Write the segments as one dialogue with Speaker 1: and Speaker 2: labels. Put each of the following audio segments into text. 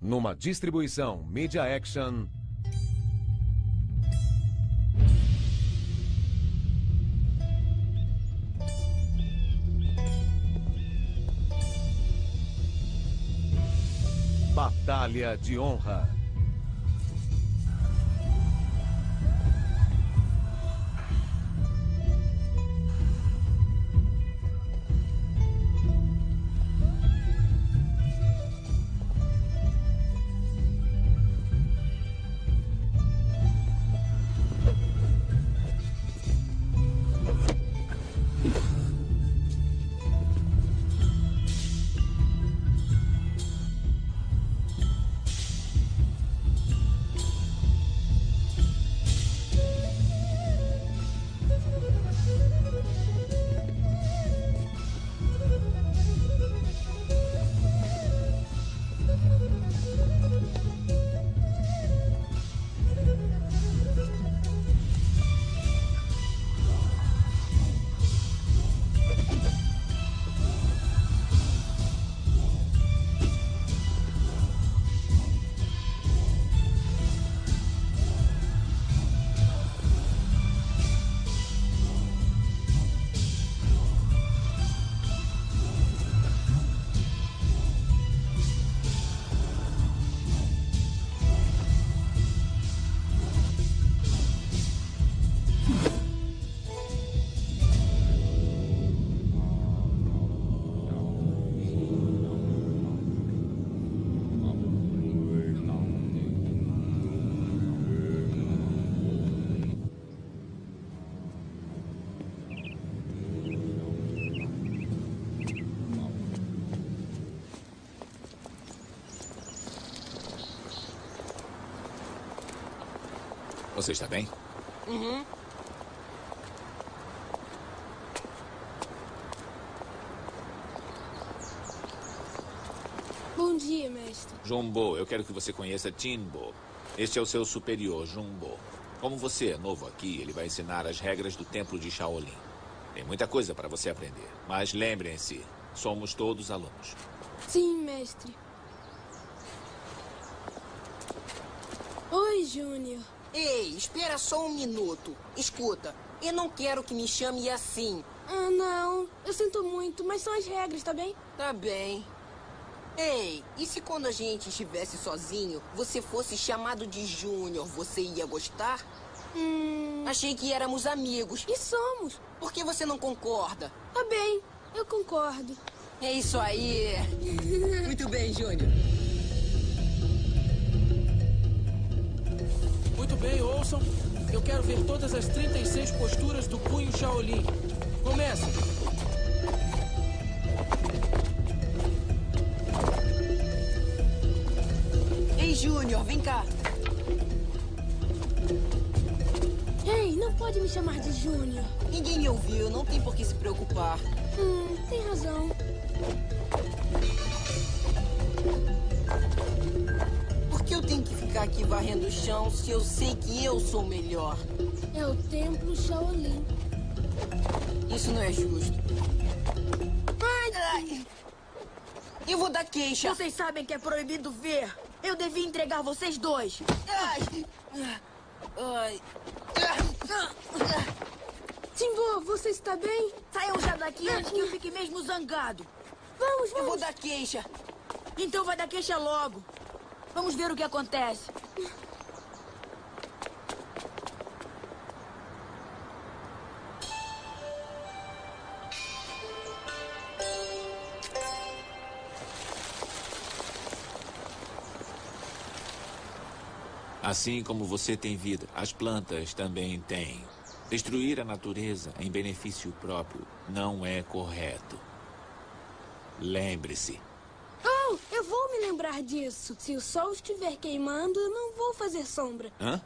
Speaker 1: Numa distribuição Media Action. Batalha de Honra.
Speaker 2: Você está bem?
Speaker 3: Uhum.
Speaker 4: Bom dia, mestre.
Speaker 2: Jumbo, eu quero que você conheça Jinbo. Este é o seu superior, Jumbo. Como você é novo aqui, ele vai ensinar as regras do templo de Shaolin. Tem muita coisa para você aprender. Mas lembrem-se, somos todos alunos.
Speaker 4: Sim, mestre. Oi, Júnior.
Speaker 3: Ei, espera só um minuto. Escuta, eu não quero que me chame assim.
Speaker 4: Ah, não. Eu sinto muito, mas são as regras, tá bem?
Speaker 3: Tá bem. Ei, e se quando a gente estivesse sozinho, você fosse chamado de Júnior, você ia gostar? Achei que éramos amigos.
Speaker 4: E somos.
Speaker 3: Por que você não concorda?
Speaker 4: Tá bem, eu concordo.
Speaker 3: É isso aí. Muito bem, Júnior.
Speaker 5: Muito bem, ouçam. Eu quero ver todas as 36 posturas do punho Shaolin. Começa.
Speaker 3: Ei, Júnior, vem cá.
Speaker 4: Ei, não pode me chamar de Júnior.
Speaker 3: Ninguém me ouviu, não tem por que se preocupar.
Speaker 4: Tem razão.
Speaker 3: Por que eu tenho que ficar aqui varrendo o chão se eu sei que eu sou o melhor?
Speaker 4: É o templo Shaolin.
Speaker 3: Isso não é justo. Ai. Eu vou dar queixa.
Speaker 6: Vocês sabem que é proibido ver. Eu devia entregar vocês dois.
Speaker 3: Ai. Ai.
Speaker 4: Timbo, você está bem?
Speaker 6: Saiam já daqui antes que eu fique mesmo zangado.
Speaker 4: Vamos.
Speaker 3: Eu vou dar queixa.
Speaker 6: Então vai dar queixa logo. Vamos ver o que acontece.
Speaker 2: Assim como você tem vida, as plantas também têm. Destruir a natureza em benefício próprio não é correto. Lembre-se.
Speaker 4: Oh, eu vou me lembrar disso. Se o sol estiver queimando, eu não vou fazer sombra.
Speaker 2: Hã?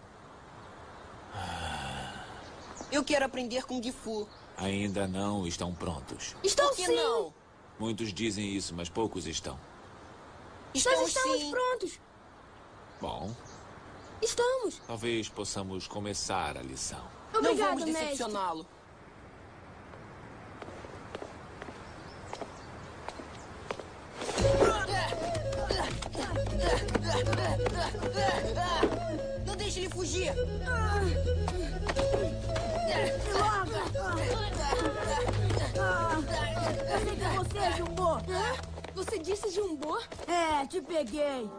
Speaker 3: Eu quero aprender Kung Fu.
Speaker 2: Ainda não estão prontos.
Speaker 4: Estou
Speaker 3: Por que
Speaker 4: sim.
Speaker 3: não?
Speaker 2: Muitos dizem isso, mas poucos estão.
Speaker 4: Nós
Speaker 3: Estamos
Speaker 4: estamos
Speaker 3: sim.
Speaker 4: prontos.
Speaker 2: Bom,
Speaker 4: Estamos.
Speaker 2: talvez possamos começar a lição.
Speaker 3: Não
Speaker 4: Obrigado,
Speaker 3: vamos
Speaker 4: mestre.
Speaker 3: decepcioná-lo. Não deixe ele fugir!
Speaker 6: Eu sei que é você, Jumbo.
Speaker 4: Você disse Jumbo?
Speaker 6: É, te peguei.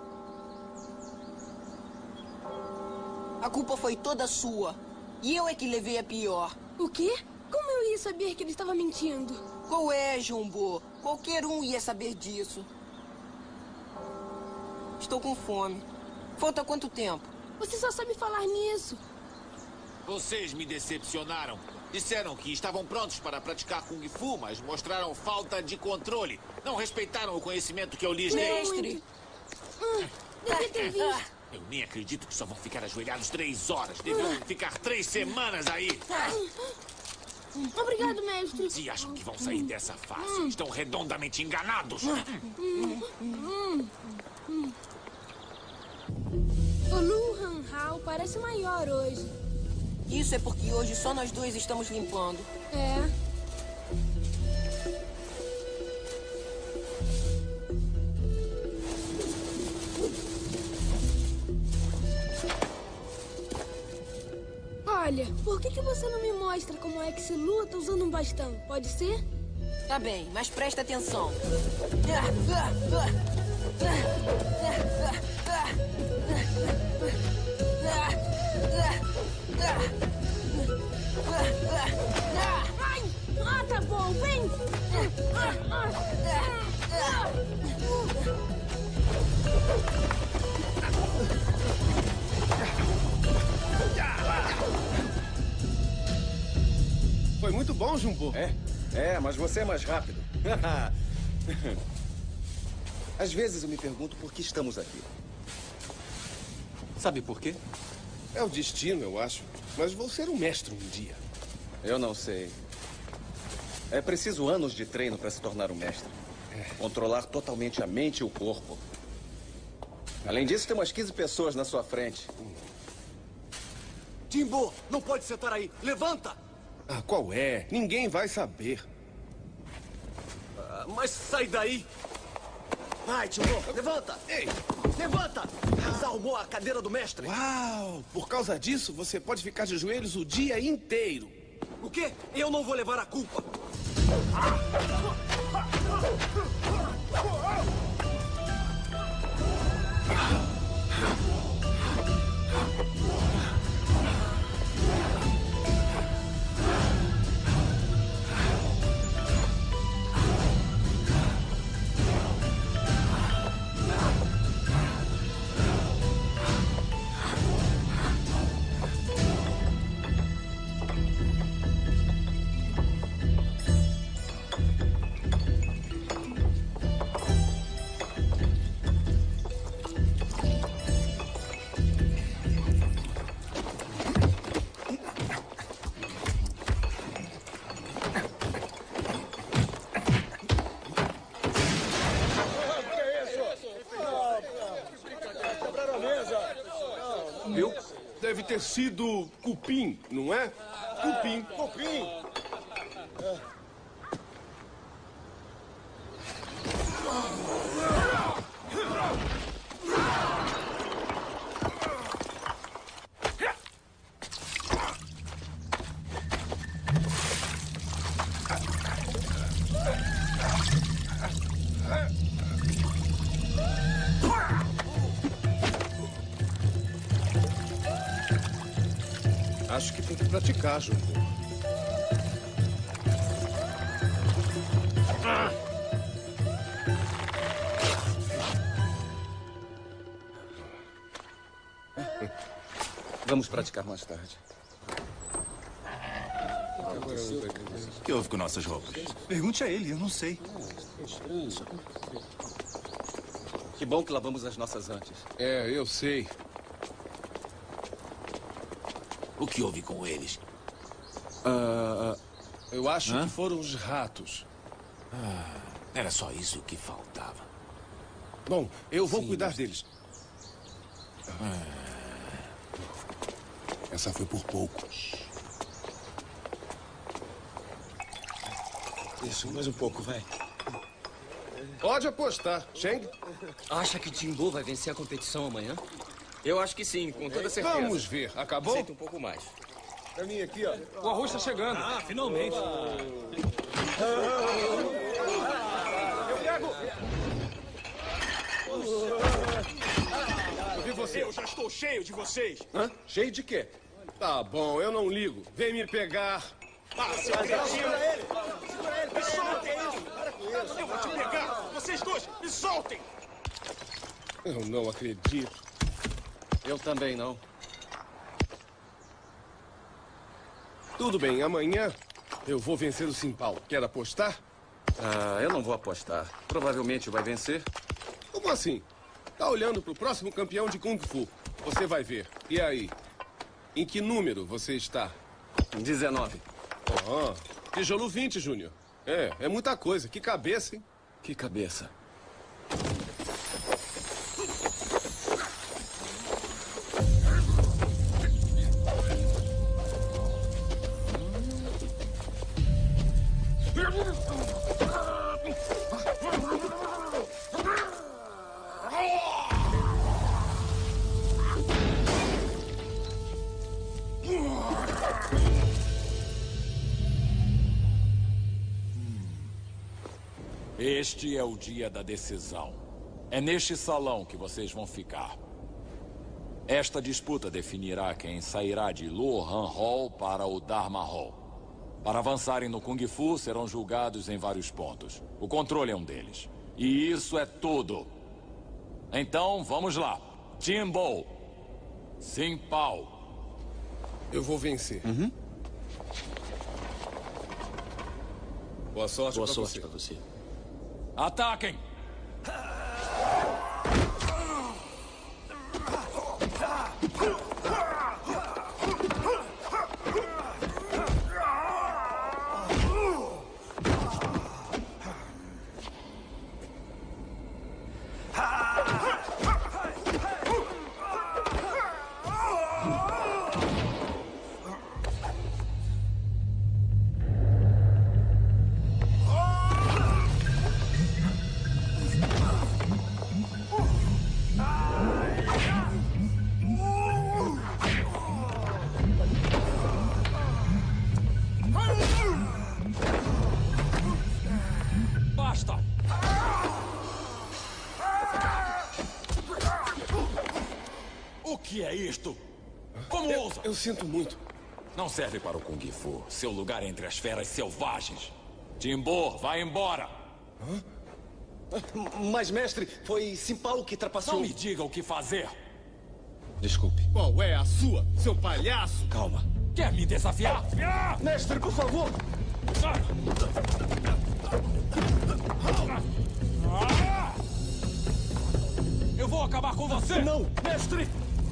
Speaker 3: A culpa foi toda sua. E eu é que levei a pior.
Speaker 4: O quê? Como eu ia saber que ele estava mentindo?
Speaker 3: Qual é, Jumbo? Qualquer um ia saber disso. Estou com fome. Falta quanto tempo?
Speaker 4: Você só sabe falar nisso.
Speaker 2: Vocês me decepcionaram. Disseram que estavam prontos para praticar Kung Fu, mas mostraram falta de controle. Não respeitaram o conhecimento que eu lhes dei.
Speaker 3: Mestre!
Speaker 4: Devia ter visto.
Speaker 2: Eu nem acredito que só vão ficar ajoelhados 3 horas. Deviam ficar 3 semanas aí.
Speaker 4: Obrigado, mestre.
Speaker 2: Se acham que vão sair dessa fase, estão redondamente enganados.
Speaker 4: O Lu Han Hao parece maior hoje.
Speaker 3: Isso é porque hoje só nós dois estamos limpando.
Speaker 4: É. Olha, por que você não me mostra como é que se luta usando um bastão? Pode ser?
Speaker 3: Tá bem, mas presta atenção.
Speaker 4: Ah, tá bom, vem!
Speaker 7: Foi muito bom, Jumbo.
Speaker 8: Mas você é mais rápido. Às vezes eu me pergunto por que estamos aqui.
Speaker 9: Sabe por quê?
Speaker 7: É o destino, eu acho. Mas vou ser um mestre um dia.
Speaker 8: Eu não sei. É preciso anos de treino para se tornar um mestre. Controlar totalmente a mente e o corpo. Além disso, tem umas 15 pessoas na sua frente.
Speaker 10: Jimbo, não pode sentar aí. Levanta!
Speaker 7: Ah, qual é? Ninguém vai saber.
Speaker 10: Mas sai daí! Vai, Jimbo, levanta!
Speaker 7: Ei!
Speaker 10: Levanta! Desarrumou a cadeira do mestre.
Speaker 7: Uau! Por causa disso, você pode ficar de joelhos o dia inteiro.
Speaker 10: O quê? Eu não vou levar a culpa. Deve ter sido cupim, não é? Cupim. Cupim. Acho que tem que praticar, Jumbo.
Speaker 8: Vamos praticar mais tarde.
Speaker 9: O que houve com nossas roupas? Pergunte a ele, eu não sei.
Speaker 8: Que bom que lavamos as nossas antes.
Speaker 7: É, eu sei.
Speaker 2: O que houve com eles?
Speaker 7: Eu acho que foram os ratos.
Speaker 2: Era só isso que faltava.
Speaker 7: Bom, eu vou cuidar deles. Essa foi por pouco.
Speaker 10: Isso, mais um pouco, vai. Pode apostar. Sheng?
Speaker 11: Acha que Jimbo vai vencer a competição amanhã? Eu acho que sim, com toda certeza.
Speaker 10: Vamos ver. Acabou?
Speaker 11: Sinto um pouco mais.
Speaker 10: Pra mim aqui, ó.
Speaker 12: O arroz tá chegando.
Speaker 5: Ah, finalmente.
Speaker 10: Eu pego! Eu vi você.
Speaker 12: Eu já estou cheio de vocês.
Speaker 10: Hã? Cheio de quê? Tá bom, eu não ligo. Vem me pegar.
Speaker 12: Ah, seu cretino. Segura ele. Me soltem. Eu vou te pegar. Vocês dois, me soltem.
Speaker 10: Eu não acredito.
Speaker 8: Eu também não.
Speaker 10: Tudo bem, amanhã eu vou vencer o Simpal. Quer apostar?
Speaker 8: Ah, eu não vou apostar. Provavelmente vai vencer.
Speaker 10: Como assim? Tá olhando pro próximo campeão de Kung Fu. Você vai ver. E aí? Em que número você está?
Speaker 8: 19.
Speaker 10: Oh, tijolo 20, Júnior. É muita coisa. Que cabeça, hein?
Speaker 8: Que cabeça.
Speaker 13: Este é o dia da decisão. É neste salão que vocês vão ficar. Esta disputa definirá quem sairá de Luohan Hall para o Dharma Hall. Para avançarem no Kung Fu, serão julgados em vários pontos. O controle é um deles. E isso é tudo. Então, vamos lá. Jimbo. Simpao.
Speaker 10: Eu vou vencer. Boa sorte pra você.
Speaker 13: Ataquem! Basta! O que é isto? Como ousa?
Speaker 10: Eu sinto muito.
Speaker 13: Não serve para o Kung Fu. Seu lugar é entre as feras selvagens. Jimbo, vai embora!
Speaker 11: Mas, mestre, foi Simpao que trapaceou.
Speaker 13: Não me diga o que fazer!
Speaker 8: Desculpe.
Speaker 10: Qual é a sua, seu palhaço?
Speaker 8: Calma.
Speaker 13: Quer me desafiar?
Speaker 11: Mestre, por favor!
Speaker 13: Eu vou acabar com você!
Speaker 11: Não, mestre!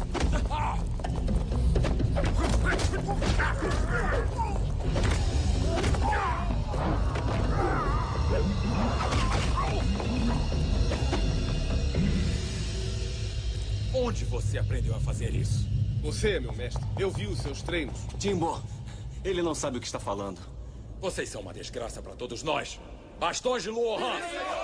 Speaker 13: Onde você aprendeu a fazer isso?
Speaker 10: Você, meu mestre. Eu vi os seus treinos.
Speaker 11: Jimbo, ele não sabe o que está falando.
Speaker 13: Vocês são uma desgraça para todos nós. Bastões de Luohan!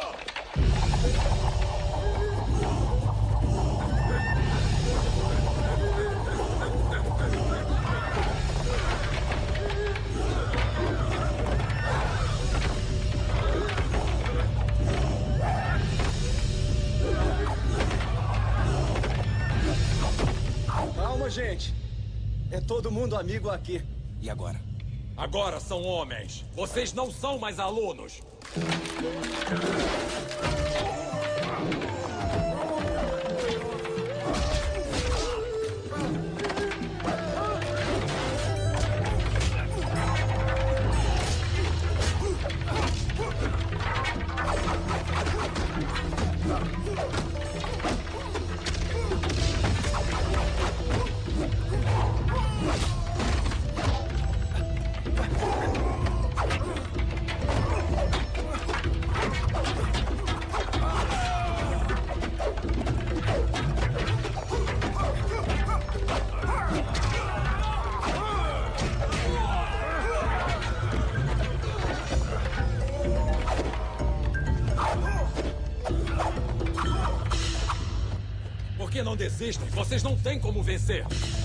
Speaker 11: Calma, gente. É todo mundo amigo aqui.
Speaker 13: E agora? Agora são homens. Vocês não são mais alunos. Por que não desistem? Vocês não têm como vencer.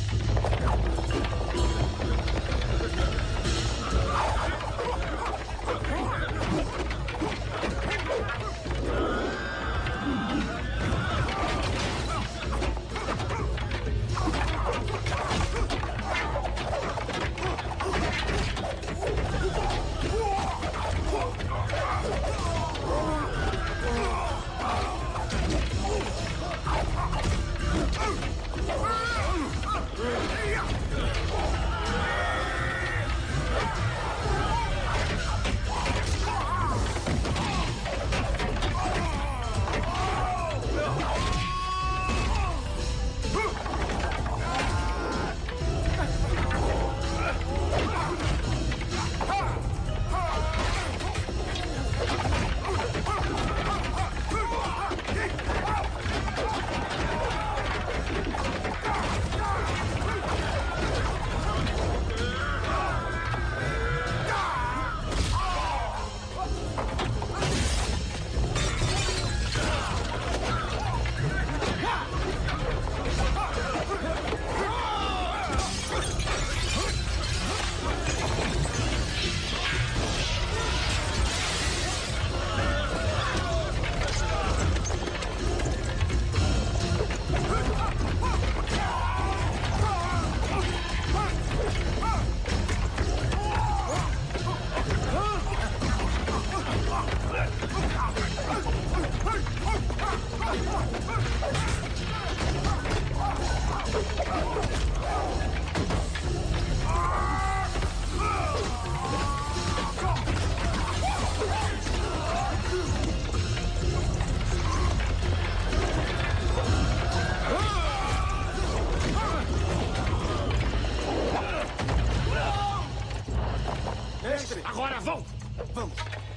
Speaker 13: Agora vão! Vamos!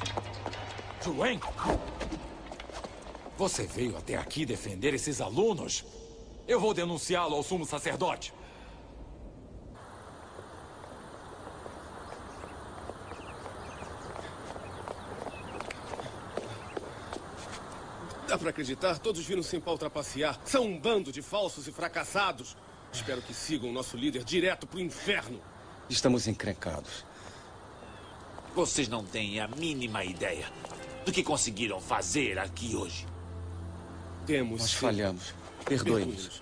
Speaker 13: Zhuang! Você veio até aqui defender esses alunos? Eu vou denunciá-lo ao sumo sacerdote.
Speaker 10: Dá pra acreditar? Todos viram Senpal trapacear. São um bando de falsos e fracassados. Espero que sigam o nosso líder direto pro inferno.
Speaker 8: Estamos encrencados.
Speaker 2: Vocês não têm a mínima ideia do que conseguiram fazer aqui hoje.
Speaker 8: Nós falhamos. Perdoe-nos.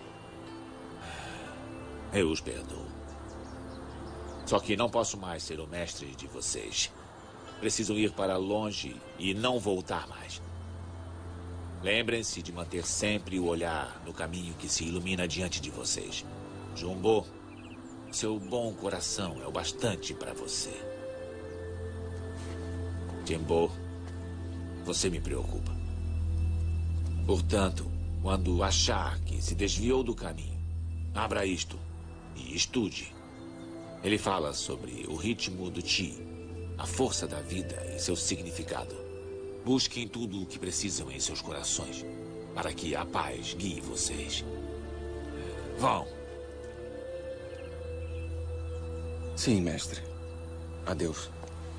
Speaker 2: Eu os perdoo. Só que não posso mais ser o mestre de vocês. Preciso ir para longe e não voltar mais. Lembrem-se de manter sempre o olhar no caminho que se ilumina diante de vocês. Jumbo, seu bom coração é o bastante para você. Jimbo, você me preocupa. Portanto, quando achar que se desviou do caminho, abra isto e estude. Ele fala sobre o ritmo do Qi, a força da vida e seu significado. Busquem tudo o que precisam em seus corações, para que a paz guie vocês. Vão.
Speaker 8: Sim, mestre. Adeus.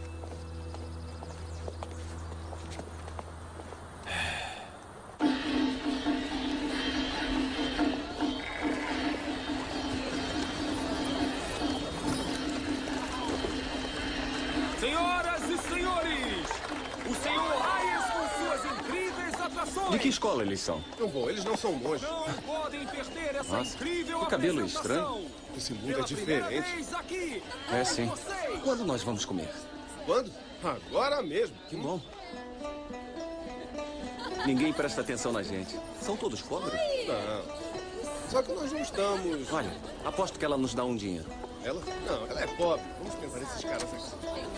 Speaker 12: Senhoras e senhores, o senhor Hayes com suas incríveis atrações.
Speaker 8: De que escola eles são?
Speaker 10: Jumbo, eles não são monges.
Speaker 12: Não podem perder essa
Speaker 8: Nossa,
Speaker 12: incrível
Speaker 8: que cabelo
Speaker 12: apresentação.
Speaker 8: estranho.
Speaker 10: Esse mundo é diferente.
Speaker 12: Aqui,
Speaker 8: É sim. Quando nós vamos comer?
Speaker 10: Quando? Agora mesmo.
Speaker 8: Que bom. Ninguém presta atenção na gente. São todos pobres?
Speaker 10: Não. Só que nós não estamos...
Speaker 8: Olha, aposto que ela nos dá um dinheiro.
Speaker 10: Ela? Não, ela é pobre. Vamos pensar nesses caras aqui.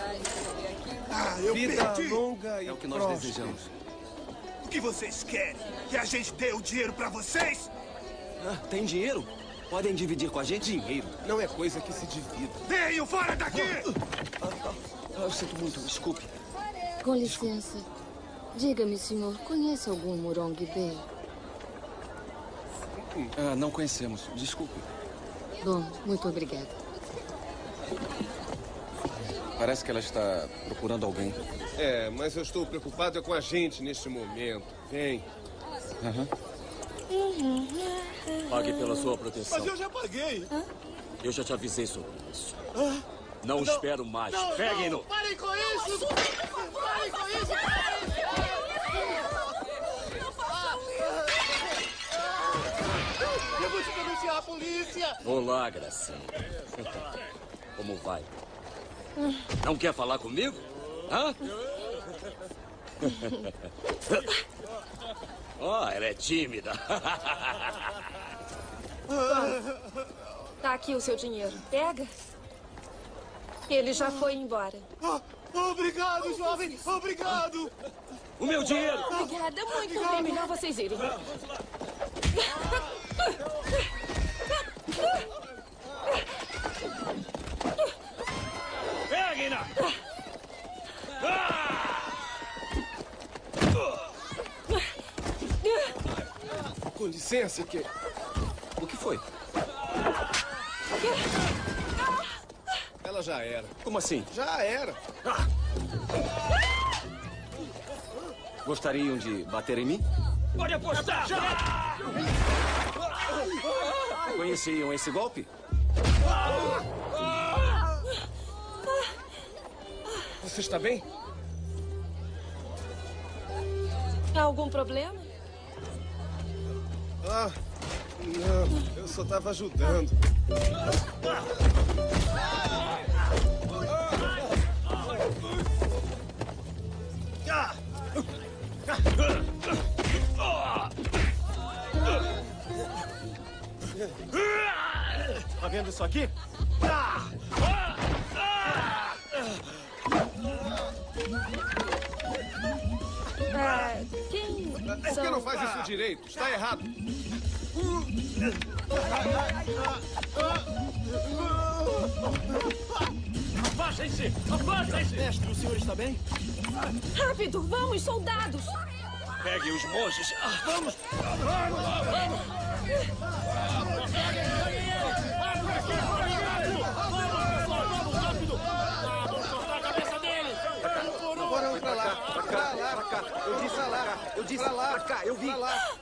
Speaker 12: eu
Speaker 10: Vida
Speaker 12: perdi.
Speaker 10: longa e
Speaker 8: É o que nós
Speaker 10: próspera.
Speaker 8: desejamos.
Speaker 12: O que vocês querem? Que a gente dê o dinheiro pra vocês?
Speaker 8: Ah, tem dinheiro? Podem dividir com a gente?
Speaker 10: Dinheiro não é coisa que se divida.
Speaker 12: Venham fora daqui!
Speaker 8: Eu sinto muito, desculpe.
Speaker 14: Com licença. Diga-me, senhor, conhece algum Murong Bey?
Speaker 8: Não conhecemos, desculpe.
Speaker 14: Bom, muito obrigada.
Speaker 8: Parece que ela está procurando alguém.
Speaker 10: Mas eu estou preocupado com a gente neste momento. Vem.
Speaker 11: Pague pela sua proteção.
Speaker 12: Mas eu já paguei.
Speaker 11: Eu já te avisei sobre isso. Não espero mais. Peguem-no.
Speaker 12: Parem com isso! Parem com isso! Temos que denunciar a polícia!
Speaker 11: Olá, gracinha. Como vai? Não quer falar comigo? Hã? Ela é tímida.
Speaker 15: Tá aqui o seu dinheiro. Pega. Ele já foi embora.
Speaker 12: Obrigado, jovem! Obrigado!
Speaker 11: O meu dinheiro!
Speaker 15: Obrigada, muito bem. Melhor vocês irem.
Speaker 12: Peguem-na!
Speaker 10: Com licença, que...
Speaker 8: O que foi?
Speaker 10: Ela já era.
Speaker 8: Como assim?
Speaker 10: Já era.
Speaker 8: Gostariam de bater em mim?
Speaker 12: Pode apostar!
Speaker 8: Conheciam esse golpe?
Speaker 10: Você está bem?
Speaker 15: Há algum problema?
Speaker 10: Ah, não. Eu só estava ajudando.
Speaker 12: Tá vendo isso aqui?
Speaker 15: Quem
Speaker 10: Por que
Speaker 15: são?
Speaker 10: não faz isso direito? Está errado.
Speaker 12: Afastem-se! Afastem-se!
Speaker 5: Mestre, o senhor está bem?
Speaker 15: Rápido, vamos, soldados!
Speaker 11: Peguem os monges.
Speaker 12: Vamos!
Speaker 10: Bora pra lá. Pra cá.
Speaker 8: Eu disse pra lá. Eu disse pra cá. Eu vi.
Speaker 10: Pra lá.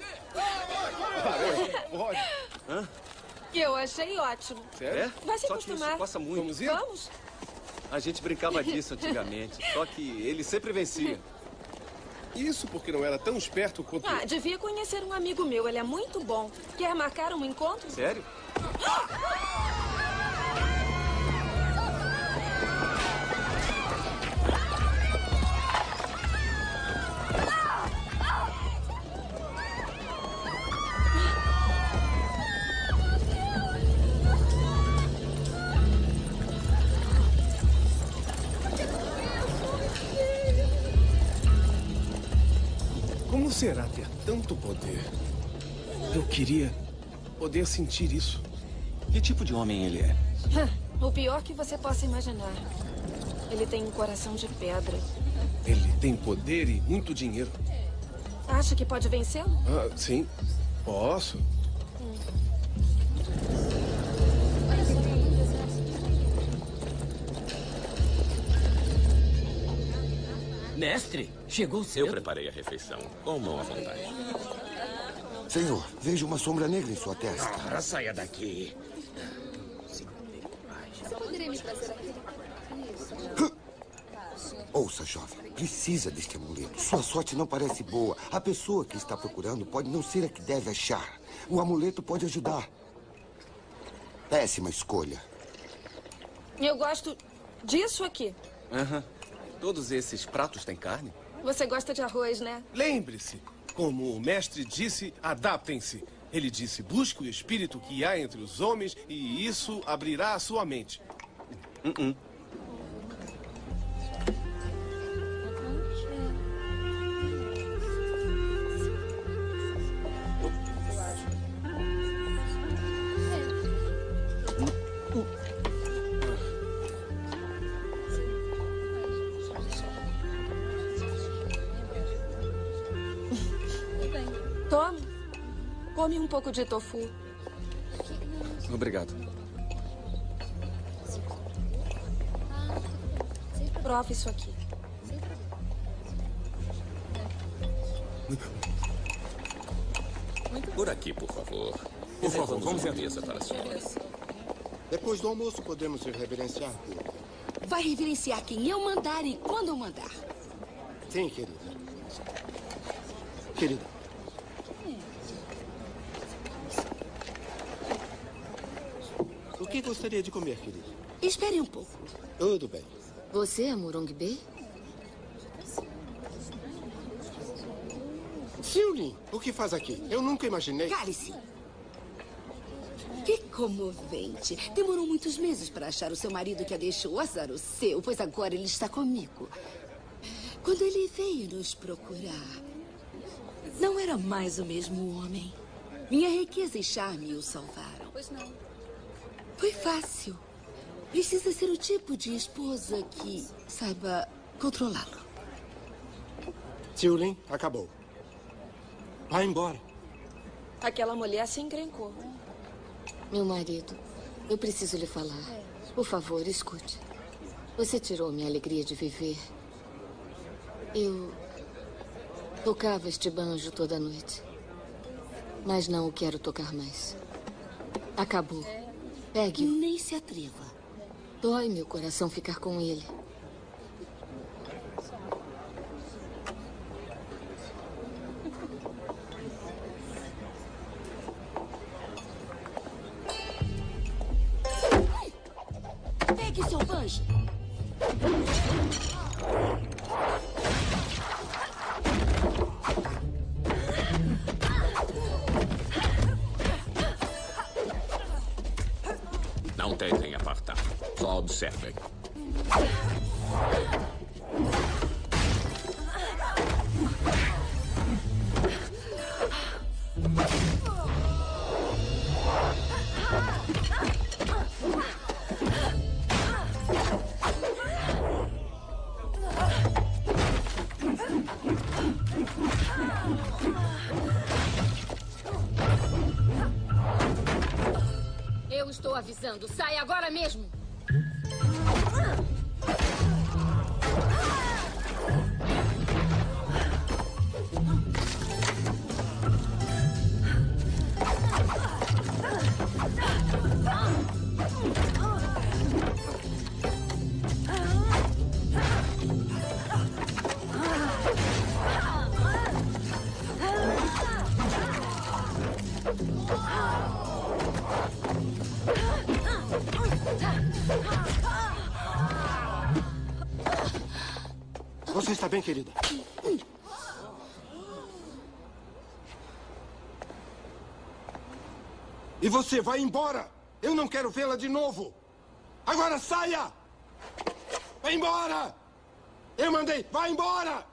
Speaker 10: Pode.
Speaker 8: Hã?
Speaker 15: Eu achei ótimo.
Speaker 10: Sério?
Speaker 8: É?
Speaker 15: Vai se
Speaker 8: Só que
Speaker 15: acostumar.
Speaker 8: isso passa muito.
Speaker 10: Vamos ir?
Speaker 15: Vamos?
Speaker 8: A gente brincava disso antigamente. Só que ele sempre vencia.
Speaker 10: Isso porque não era tão esperto quanto...
Speaker 15: Ah, devia conhecer um amigo meu. Ele é muito bom. Quer marcar um encontro?
Speaker 8: Sério?
Speaker 10: Como será ter tanto poder? Eu queria poder sentir isso.
Speaker 8: Que tipo de homem ele é?
Speaker 15: O pior que você possa imaginar. Ele tem um coração de pedra.
Speaker 10: Ele tem poder e muito dinheiro.
Speaker 15: Acha que pode vencê-lo?
Speaker 10: Ah, sim. Posso.
Speaker 11: Mestre, chegou cedo.
Speaker 16: Eu preparei a refeição. Comam à vontade.
Speaker 17: Senhor, vejo uma sombra negra em sua testa.
Speaker 11: Ora, saia daqui.
Speaker 14: Você poderia me trazer aqui?
Speaker 17: Ouça, jovem, precisa deste amuleto. Sua sorte não parece boa. A pessoa que está procurando pode não ser a que deve achar. O amuleto pode ajudar. Péssima escolha.
Speaker 15: Eu gosto disso aqui.
Speaker 8: Aham. Todos esses pratos têm carne?
Speaker 15: Você gosta de arroz, né?
Speaker 10: Lembre-se, como o mestre disse, adaptem-se. Ele disse, busque o espírito que há entre os homens e isso abrirá a sua mente.
Speaker 15: Tome. Come um pouco de tofu.
Speaker 8: Obrigado.
Speaker 15: Prova isso aqui.
Speaker 16: Por aqui, por favor.
Speaker 18: Por favor, vamos
Speaker 16: uma
Speaker 18: entrar.
Speaker 16: mesa para a senhora.
Speaker 19: Depois do almoço, podemos ir reverenciar tudo.
Speaker 6: Vai reverenciar quem eu mandar e quando eu mandar.
Speaker 19: Sim, querida. Querida. O que gostaria de comer, querida?
Speaker 6: Espere um pouco.
Speaker 19: Tudo bem.
Speaker 14: Você é Murong Bey?
Speaker 19: Xiulin, o que faz aqui? Eu nunca imaginei...
Speaker 6: Cale-se. Que comovente. Demorou muitos meses para achar o seu marido que a deixou. Azar o seu, pois agora ele está comigo. Quando ele veio nos procurar, não era mais o mesmo homem. Minha riqueza e charme o salvaram.
Speaker 15: Pois não.
Speaker 6: Foi fácil. Precisa ser o tipo de esposa que saiba controlá-lo.
Speaker 19: Xiulin, acabou. Vai embora.
Speaker 15: Aquela mulher se encrencou.
Speaker 14: Meu marido, eu preciso lhe falar. Por favor, escute. Você tirou minha alegria de viver. Eu tocava este banjo toda noite. Mas não o quero tocar mais. Acabou. Pegue-o.
Speaker 6: Nem se atreva.
Speaker 14: Dói meu coração ficar com ele.
Speaker 6: Pegue seu banjo.
Speaker 16: Não tentem apartar. Só observem.
Speaker 14: Eu estou avisando. Sai agora mesmo.
Speaker 19: Você está bem, querida? E você vai embora! Eu não quero vê-la de novo! Agora saia! Vai embora! Eu mandei! Vai embora!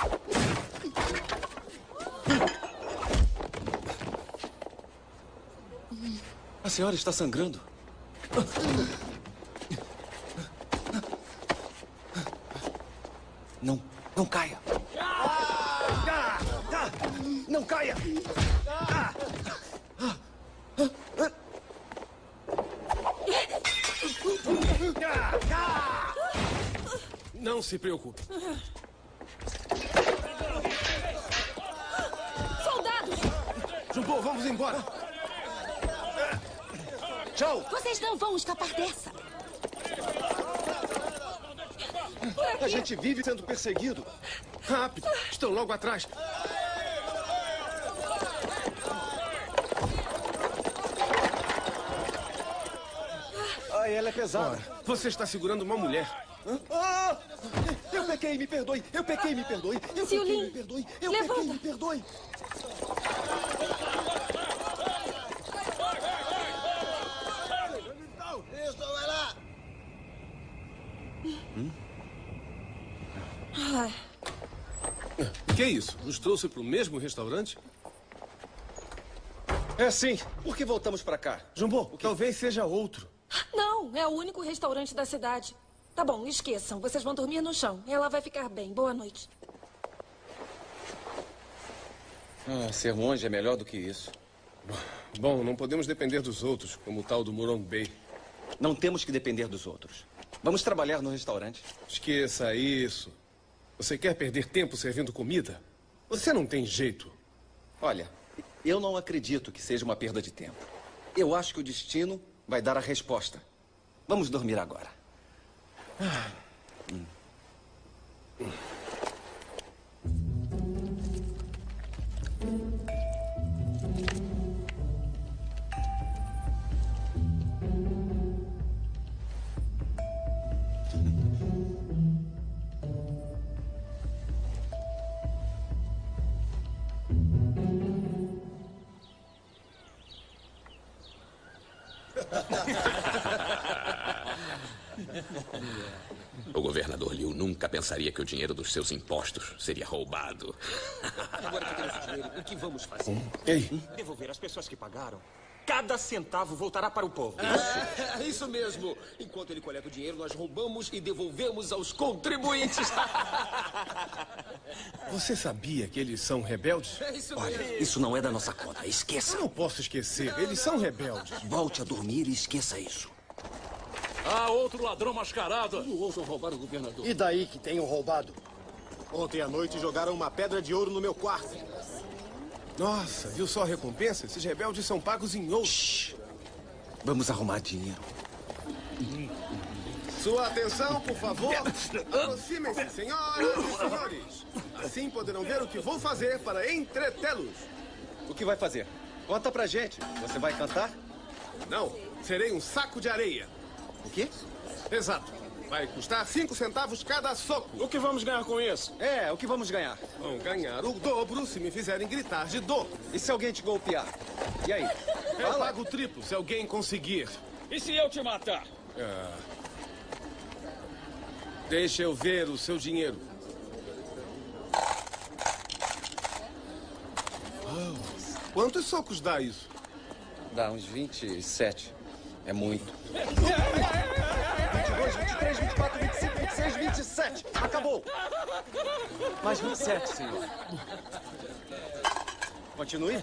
Speaker 8: A senhora está sangrando. Não caia. Não caia.
Speaker 10: Não se preocupe.
Speaker 6: Soldados!
Speaker 10: Jumbo, vamos embora. Tchau.
Speaker 6: Vocês não vão escapar dessa.
Speaker 8: A gente vive sendo perseguido.
Speaker 10: Rápido, estão logo atrás.
Speaker 8: Ai, ela é pesada.
Speaker 10: Ora, você está segurando uma mulher.
Speaker 8: Ah! Eu pequei, me perdoe. Eu pequei, me perdoe. Eu pequei, me perdoe. Eu pequei, me perdoe.
Speaker 12: Isso, vai lá.
Speaker 10: Que é isso? Nos trouxe para o mesmo restaurante?
Speaker 8: É sim. Por que voltamos para cá?
Speaker 10: Jumbo, talvez seja outro.
Speaker 15: Não, é o único restaurante da cidade. Tá bom, esqueçam. Vocês vão dormir no chão. Ela vai ficar bem. Boa noite.
Speaker 8: Ser monge é melhor do que isso.
Speaker 10: Bom, não podemos depender dos outros, como o tal do Murong Bey.
Speaker 8: Não temos que depender dos outros. Vamos trabalhar no restaurante.
Speaker 10: Esqueça isso. Você quer perder tempo servindo comida? Você não tem jeito.
Speaker 8: Olha, Eu não acredito que seja uma perda de tempo. Eu acho que o destino vai dar a resposta. Vamos dormir agora.
Speaker 16: O governador Liu nunca pensaria que o dinheiro dos seus impostos seria roubado.
Speaker 12: Agora que temos o dinheiro, o que vamos fazer?
Speaker 10: Ei.
Speaker 12: Devolver as pessoas que pagaram. Cada centavo voltará para o povo.
Speaker 11: É isso mesmo. Enquanto ele coleta o dinheiro, nós roubamos e devolvemos aos contribuintes.
Speaker 10: Você sabia que eles são rebeldes?
Speaker 11: É isso
Speaker 12: Olha,
Speaker 11: mesmo.
Speaker 12: isso não é da nossa conta. Esqueça.
Speaker 10: Eu não posso esquecer. Eles são rebeldes.
Speaker 12: Volte a dormir e esqueça isso.
Speaker 13: Ah, outro ladrão mascarado.
Speaker 11: Não ousam roubar o governador.
Speaker 18: E daí que tenham roubado? Ontem à noite jogaram uma pedra de ouro no meu quarto.
Speaker 10: Nossa, viu só a recompensa? Esses rebeldes são pagos em ouro.
Speaker 12: Vamos arrumar dinheiro.
Speaker 10: Sua atenção, por favor. Aproximem-se, senhoras e senhores. Assim poderão ver o que vou fazer para entretê-los.
Speaker 8: O que vai fazer? Conta pra gente. Você vai cantar?
Speaker 10: Não, serei um saco de areia.
Speaker 8: O quê?
Speaker 10: Exato. Vai custar 5 centavos cada soco.
Speaker 12: O que vamos ganhar com isso?
Speaker 8: O que vamos ganhar?
Speaker 10: Vão ganhar o dobro se me fizerem gritar de dor.
Speaker 8: E se alguém te golpear? E aí?
Speaker 10: Eu pago o triplo se alguém conseguir.
Speaker 13: E se eu te matar?
Speaker 10: Deixa eu ver o seu dinheiro. Quantos socos dá isso?
Speaker 8: Dá uns 27. É muito. 22, 23, 24, 25, 26, 27. Acabou. Mais 27, senhor. Continue.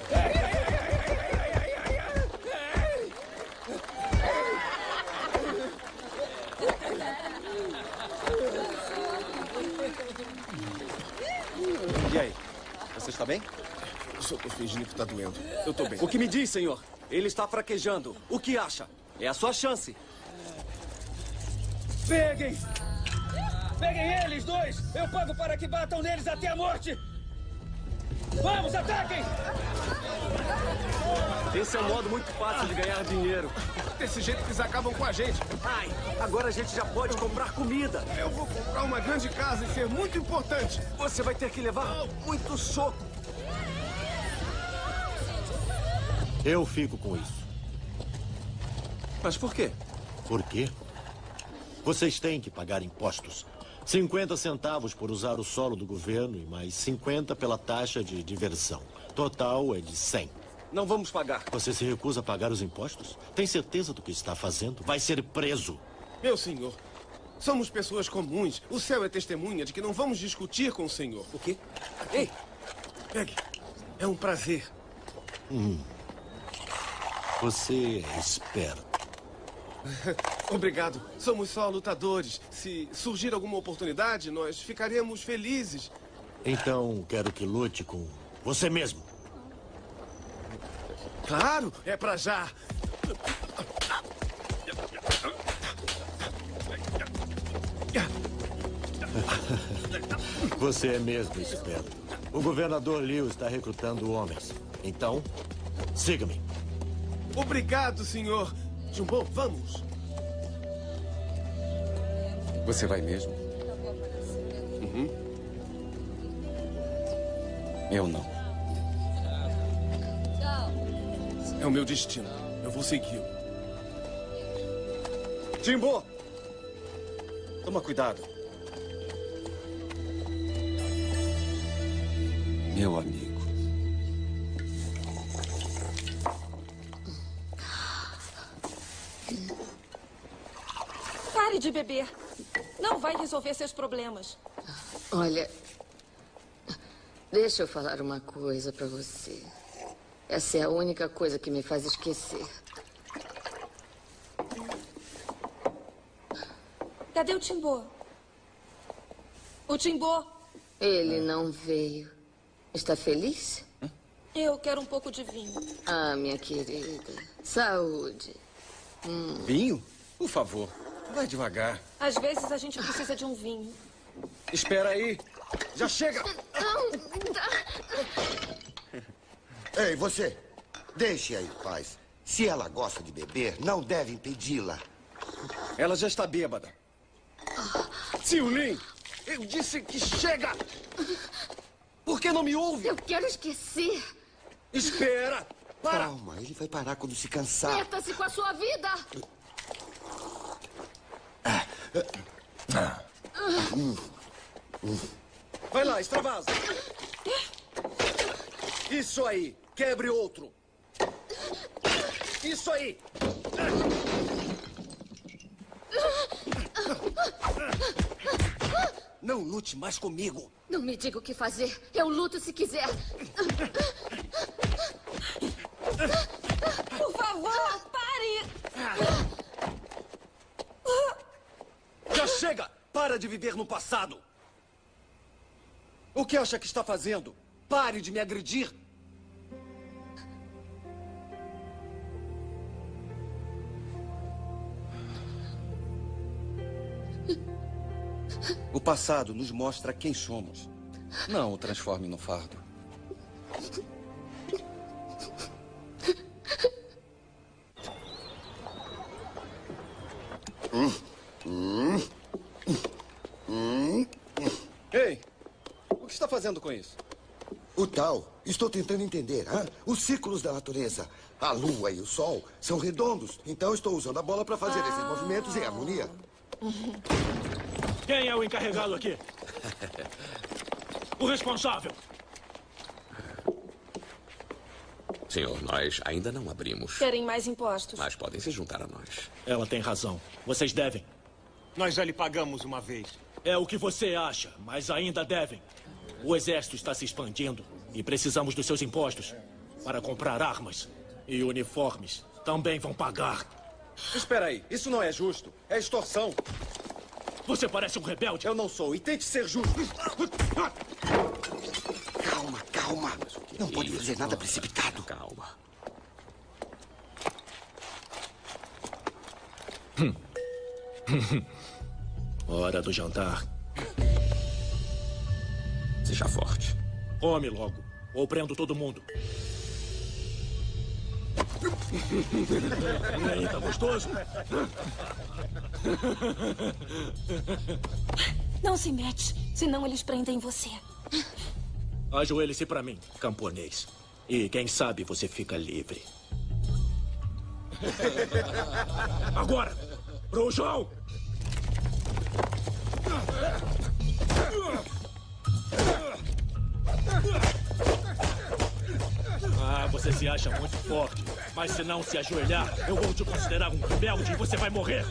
Speaker 8: E aí? Você está bem?
Speaker 10: Eu só tô fingindo que tá doendo. Eu tô bem.
Speaker 8: O que me diz, senhor? Ele está fraquejando. O que acha? É a sua chance.
Speaker 11: Peguem! Peguem eles, dois! Eu pago para que batam neles até a morte! Vamos, ataquem!
Speaker 8: Esse é um modo muito fácil de ganhar dinheiro.
Speaker 10: Desse jeito que eles acabam com a gente.
Speaker 8: Ai, agora a gente já pode comprar comida.
Speaker 10: Eu vou comprar uma grande casa e ser muito importante.
Speaker 8: Você vai ter que levar muito soco.
Speaker 20: Eu fico com isso.
Speaker 8: Mas por quê?
Speaker 20: Por quê? Vocês têm que pagar impostos. 50 centavos por usar o solo do governo e mais 50 pela taxa de diversão. Total é de 100.
Speaker 8: Não vamos pagar.
Speaker 20: Você se recusa a pagar os impostos? Tem certeza do que está fazendo? Vai ser preso.
Speaker 10: Meu senhor, somos pessoas comuns. O céu é testemunha de que não vamos discutir com o senhor.
Speaker 8: O quê? Ei!
Speaker 10: Pegue. É um prazer.
Speaker 20: Você é esperto.
Speaker 10: Obrigado. Somos só lutadores. Se surgir alguma oportunidade, nós ficaremos felizes.
Speaker 20: Então, quero que lute com você mesmo.
Speaker 10: Claro, é pra já.
Speaker 20: Você é mesmo esperto. O governador Liu está recrutando homens. Então, siga-me.
Speaker 10: Obrigado, senhor. Jumbo, vamos.
Speaker 8: Você vai mesmo? Eu não.
Speaker 10: É o meu destino. Eu vou segui-lo.
Speaker 8: Jimbo! Toma cuidado. Meu amigo.
Speaker 15: Pare de beber. Não vai resolver seus problemas.
Speaker 14: Olha, deixa eu falar uma coisa pra você. Essa é a única coisa que me faz esquecer.
Speaker 15: Cadê o Timbô? O Timbô?
Speaker 14: Ele não veio. Está feliz?
Speaker 15: Eu quero um pouco de vinho.
Speaker 14: Ah, minha querida. Saúde.
Speaker 8: Vinho? Por favor, vai devagar.
Speaker 15: Às vezes a gente precisa de um vinho.
Speaker 8: Espera aí. Já chega!
Speaker 17: Ei, você. Deixe-a em paz. Se ela gosta de beber, não deve impedi-la.
Speaker 8: Ela já está bêbada. Xiaolin, eu disse que chega! Por que não me ouve?
Speaker 14: Eu quero esquecer.
Speaker 8: Espera! Para!
Speaker 17: Calma, ele vai parar quando se cansar.
Speaker 14: Meta-se com a sua vida!
Speaker 8: Vai lá, extravasa! Isso aí! Quebre outro! Isso aí! Não lute mais comigo!
Speaker 14: Não me diga o que fazer. Eu luto se quiser.
Speaker 15: Por favor, pare!
Speaker 8: Já chega! Para de viver no passado! O que acha que está fazendo? Pare de me agredir! O passado nos mostra quem somos. Não o transforme no fardo. Ei, o que está fazendo com isso?
Speaker 17: O tal. Estou tentando entender. Os ciclos da natureza. A lua e o sol são redondos. Então estou usando a bola para fazer esses movimentos em harmonia.
Speaker 12: Quem é o encarregado aqui? O responsável.
Speaker 16: Senhor, nós ainda não abrimos.
Speaker 15: Querem mais impostos.
Speaker 16: Mas podem se juntar a nós.
Speaker 20: Ela tem razão. Vocês devem.
Speaker 12: Nós já lhe pagamos uma vez.
Speaker 20: É o que você acha, mas ainda devem. O exército está se expandindo e precisamos dos seus impostos para comprar armas e uniformes. Também vão pagar.
Speaker 8: Espera aí, isso não é justo. É extorsão.
Speaker 20: Você parece um rebelde.
Speaker 8: Eu não sou, e tente ser justo.
Speaker 17: Calma, calma. Não pode fazer nada precipitado.
Speaker 16: Calma.
Speaker 20: Hora do jantar.
Speaker 16: Seja forte.
Speaker 20: Come logo, ou prendo todo mundo. E aí, tá gostoso?
Speaker 15: Não se mete, senão eles prendem você.
Speaker 20: Ajoelhe-se pra mim, camponês. E quem sabe você fica livre. Agora, pro João! Você se acha muito forte, mas se não se ajoelhar, eu vou te considerar um rebelde e você vai morrer.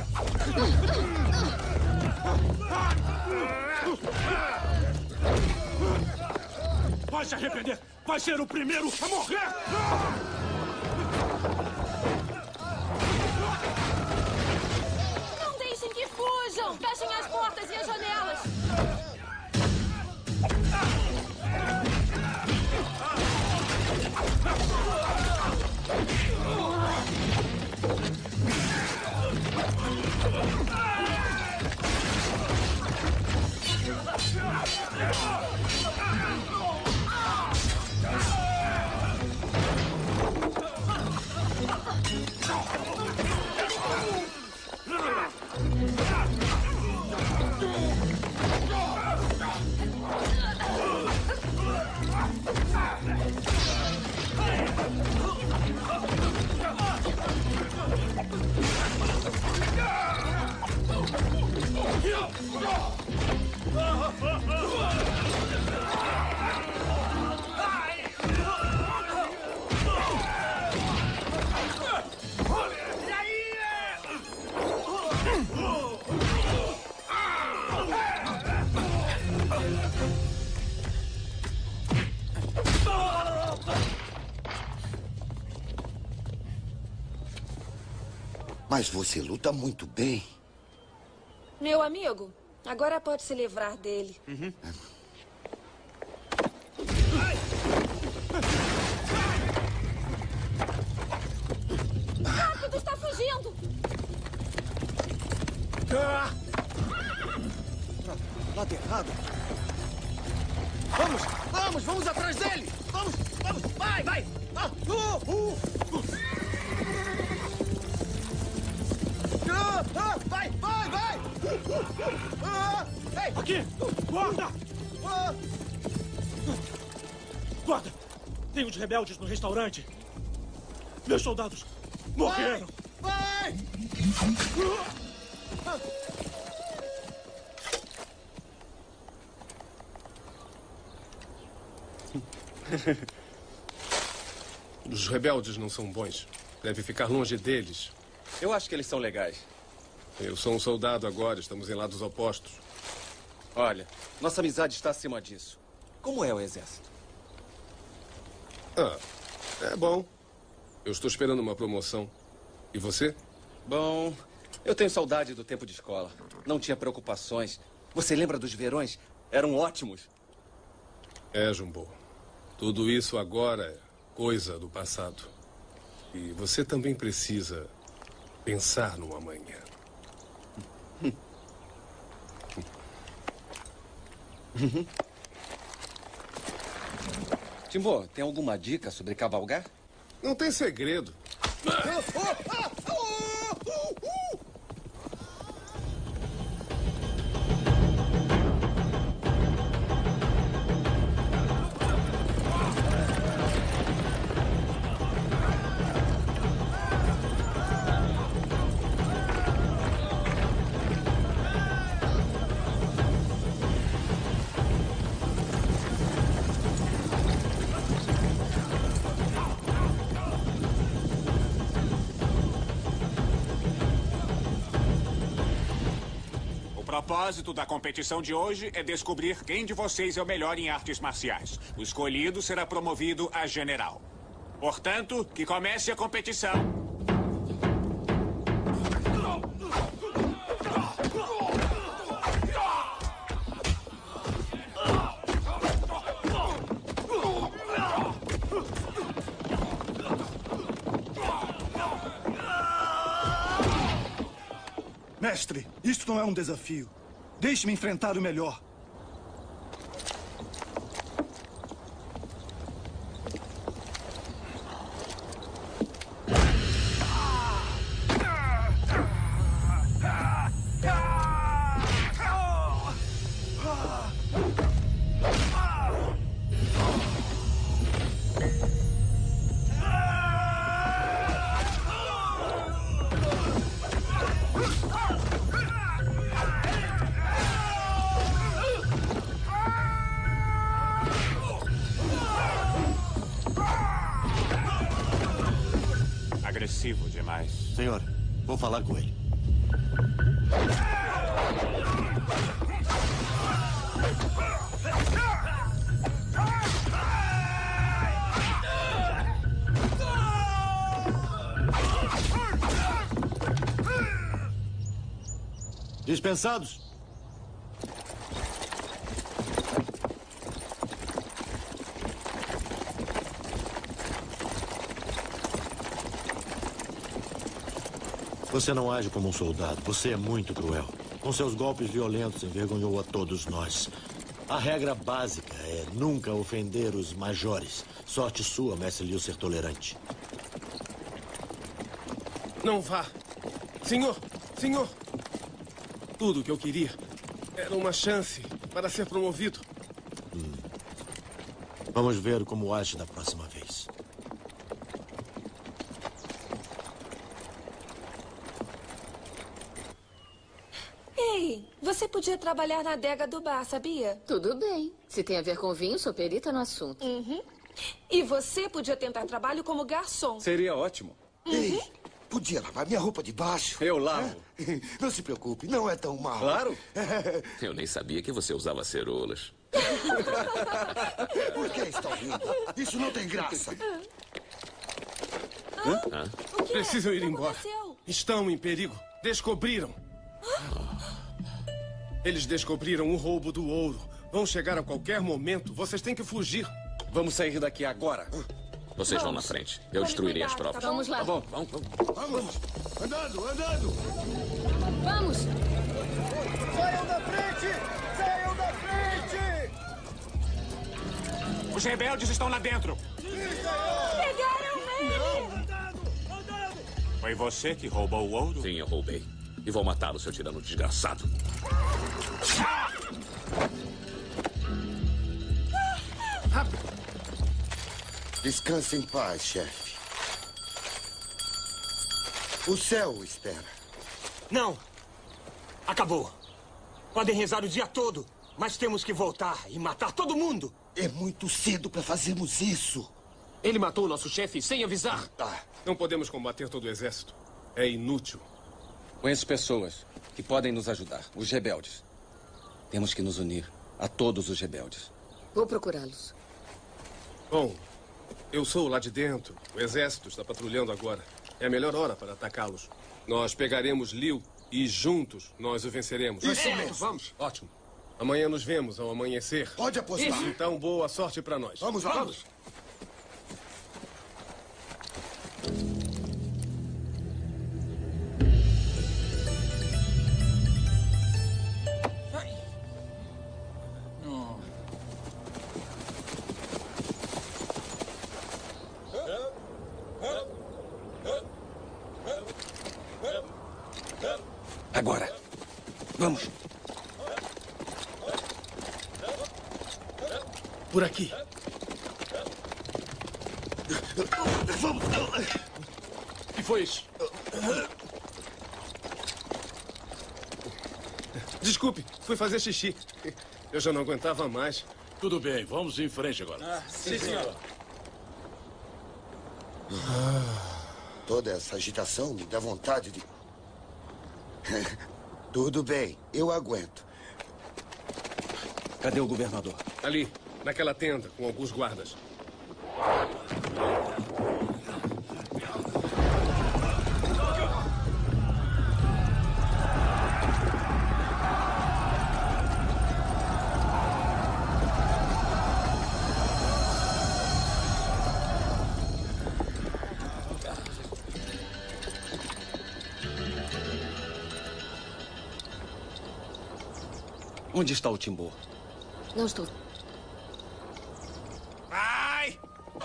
Speaker 20: Vai se arrepender! Vai ser o primeiro a morrer!
Speaker 15: Não deixem que fujam! Fechem as portas e as janelas!
Speaker 17: Mas você luta muito bem.
Speaker 15: Meu amigo, agora pode se livrar dele.
Speaker 12: Uhum.
Speaker 11: Vai, vai! Vai, vai, vai!
Speaker 12: Aqui! Guarda! Guarda! Tem uns rebeldes no restaurante. Meus soldados morreram.
Speaker 11: Vai!
Speaker 10: Os rebeldes não são bons. Deve ficar longe deles.
Speaker 8: Eu acho que eles são legais.
Speaker 10: Eu sou um soldado agora, estamos em lados opostos.
Speaker 8: Olha, nossa amizade está acima disso. Como é o exército?
Speaker 10: Ah, é bom. Eu estou esperando uma promoção. E você?
Speaker 8: Bom, eu tenho saudade do tempo de escola. Não tinha preocupações. Você lembra dos verões? Eram ótimos.
Speaker 10: É, Jumbo. Tudo isso agora é coisa do passado. E você também precisa pensar no amanhã.
Speaker 8: Timbo, tem alguma dica sobre cavalgar?
Speaker 10: Não tem segredo.
Speaker 21: O propósito da competição de hoje é descobrir quem de vocês é o melhor em artes marciais. O escolhido será promovido a general. Portanto, que comece a competição.
Speaker 9: Mestre, isto não é um desafio. Deixe-me enfrentar o melhor.
Speaker 21: Agressivo demais.
Speaker 20: Senhor, vou falar com ele. Dispensados. Você não age como um soldado. Você é muito cruel. Com seus golpes violentos, envergonhou a todos nós. A regra básica é nunca ofender os majores. Sorte sua, mestre Liu, ser tolerante.
Speaker 10: Não vá. Senhor, senhor. Tudo o que eu queria era uma chance para ser promovido.
Speaker 20: Vamos ver como age da próxima vez.
Speaker 15: Ei, você podia trabalhar na adega do bar, sabia?
Speaker 14: Tudo bem. Se tem a ver com vinho, sou perita no assunto.
Speaker 15: Uhum. E você podia tentar trabalho como garçom.
Speaker 8: Seria ótimo.
Speaker 17: Ei, podia lavar minha roupa de baixo?
Speaker 8: Eu lavo.
Speaker 17: Não se preocupe, não é tão mal.
Speaker 8: Claro.
Speaker 16: Eu nem sabia que você usava ceroulas.
Speaker 17: Por que está rindo? Isso não tem graça.
Speaker 10: Precisam ir embora. Estão em perigo. Descobriram. Eles descobriram o roubo do ouro. Vão chegar a qualquer momento. Vocês têm que fugir.
Speaker 8: Vamos sair daqui agora.
Speaker 16: Vocês vão na frente. Eu destruirei as provas.
Speaker 14: Vamos lá.
Speaker 16: Tá bom, vamos.
Speaker 19: Vamos. Andando, andando.
Speaker 14: Vamos.
Speaker 11: Saiam da frente! Saiam da frente!
Speaker 21: Os rebeldes estão lá dentro.
Speaker 4: Pegaram ele!
Speaker 21: Foi você que roubou o ouro?
Speaker 16: Sim, eu roubei. E vou matá-lo, seu tirano desgraçado.
Speaker 17: Descanse em paz, chefe. O céu o espera.
Speaker 12: Não. Acabou. Podem rezar o dia todo, mas temos que voltar e matar todo mundo.
Speaker 17: É muito cedo para fazermos isso.
Speaker 5: Ele matou o nosso chefe sem avisar.
Speaker 10: Não podemos combater todo o exército. É inútil.
Speaker 8: Conheço pessoas que podem nos ajudar. Os rebeldes. Temos que nos unir a todos os rebeldes.
Speaker 14: Vou procurá-los.
Speaker 10: Bom, eu sou lá de dentro. O exército está patrulhando agora. É a melhor hora para atacá-los. Nós pegaremos Liu e juntos nós o venceremos.
Speaker 17: Isso mesmo.
Speaker 10: Vamos. Ótimo. Amanhã nos vemos ao amanhecer.
Speaker 17: Pode apostar.
Speaker 10: Isso. Então, boa sorte para nós.
Speaker 17: Vamos, vamos.
Speaker 8: Agora. Vamos.
Speaker 10: Por aqui.
Speaker 17: Vamos.
Speaker 5: O que foi isso?
Speaker 10: Desculpe, fui fazer xixi. Eu já não aguentava mais.
Speaker 9: Tudo bem, vamos em frente agora.
Speaker 12: Sim, senhor.
Speaker 17: Toda essa agitação me dá vontade de... Tudo bem, eu aguento.
Speaker 8: Cadê o governador?
Speaker 10: Ali, naquela tenda, com alguns guardas.
Speaker 8: Onde está o Timbu?
Speaker 14: Não estou.
Speaker 21: Vai!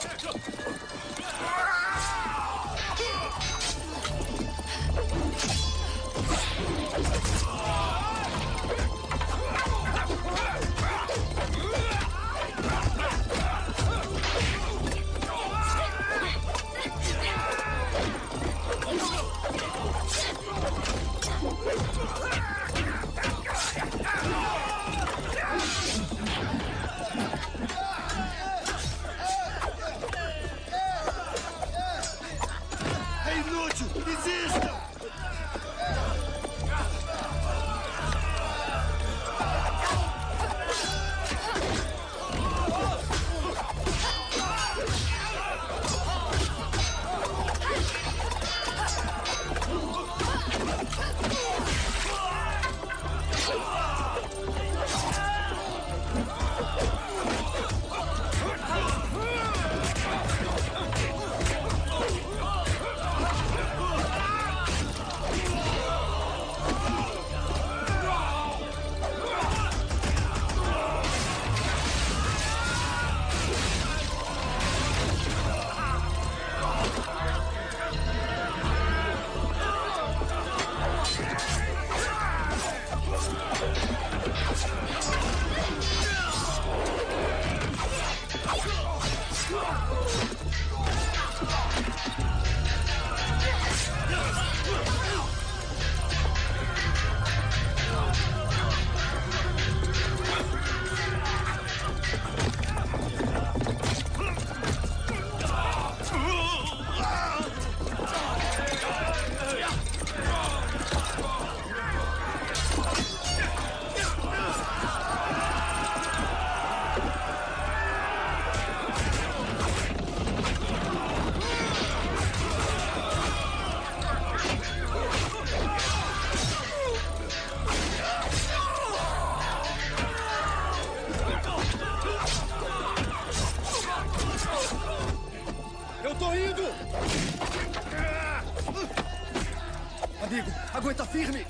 Speaker 17: É inútil! Desista!
Speaker 12: Eu tô indo! Amigo, aguenta firme!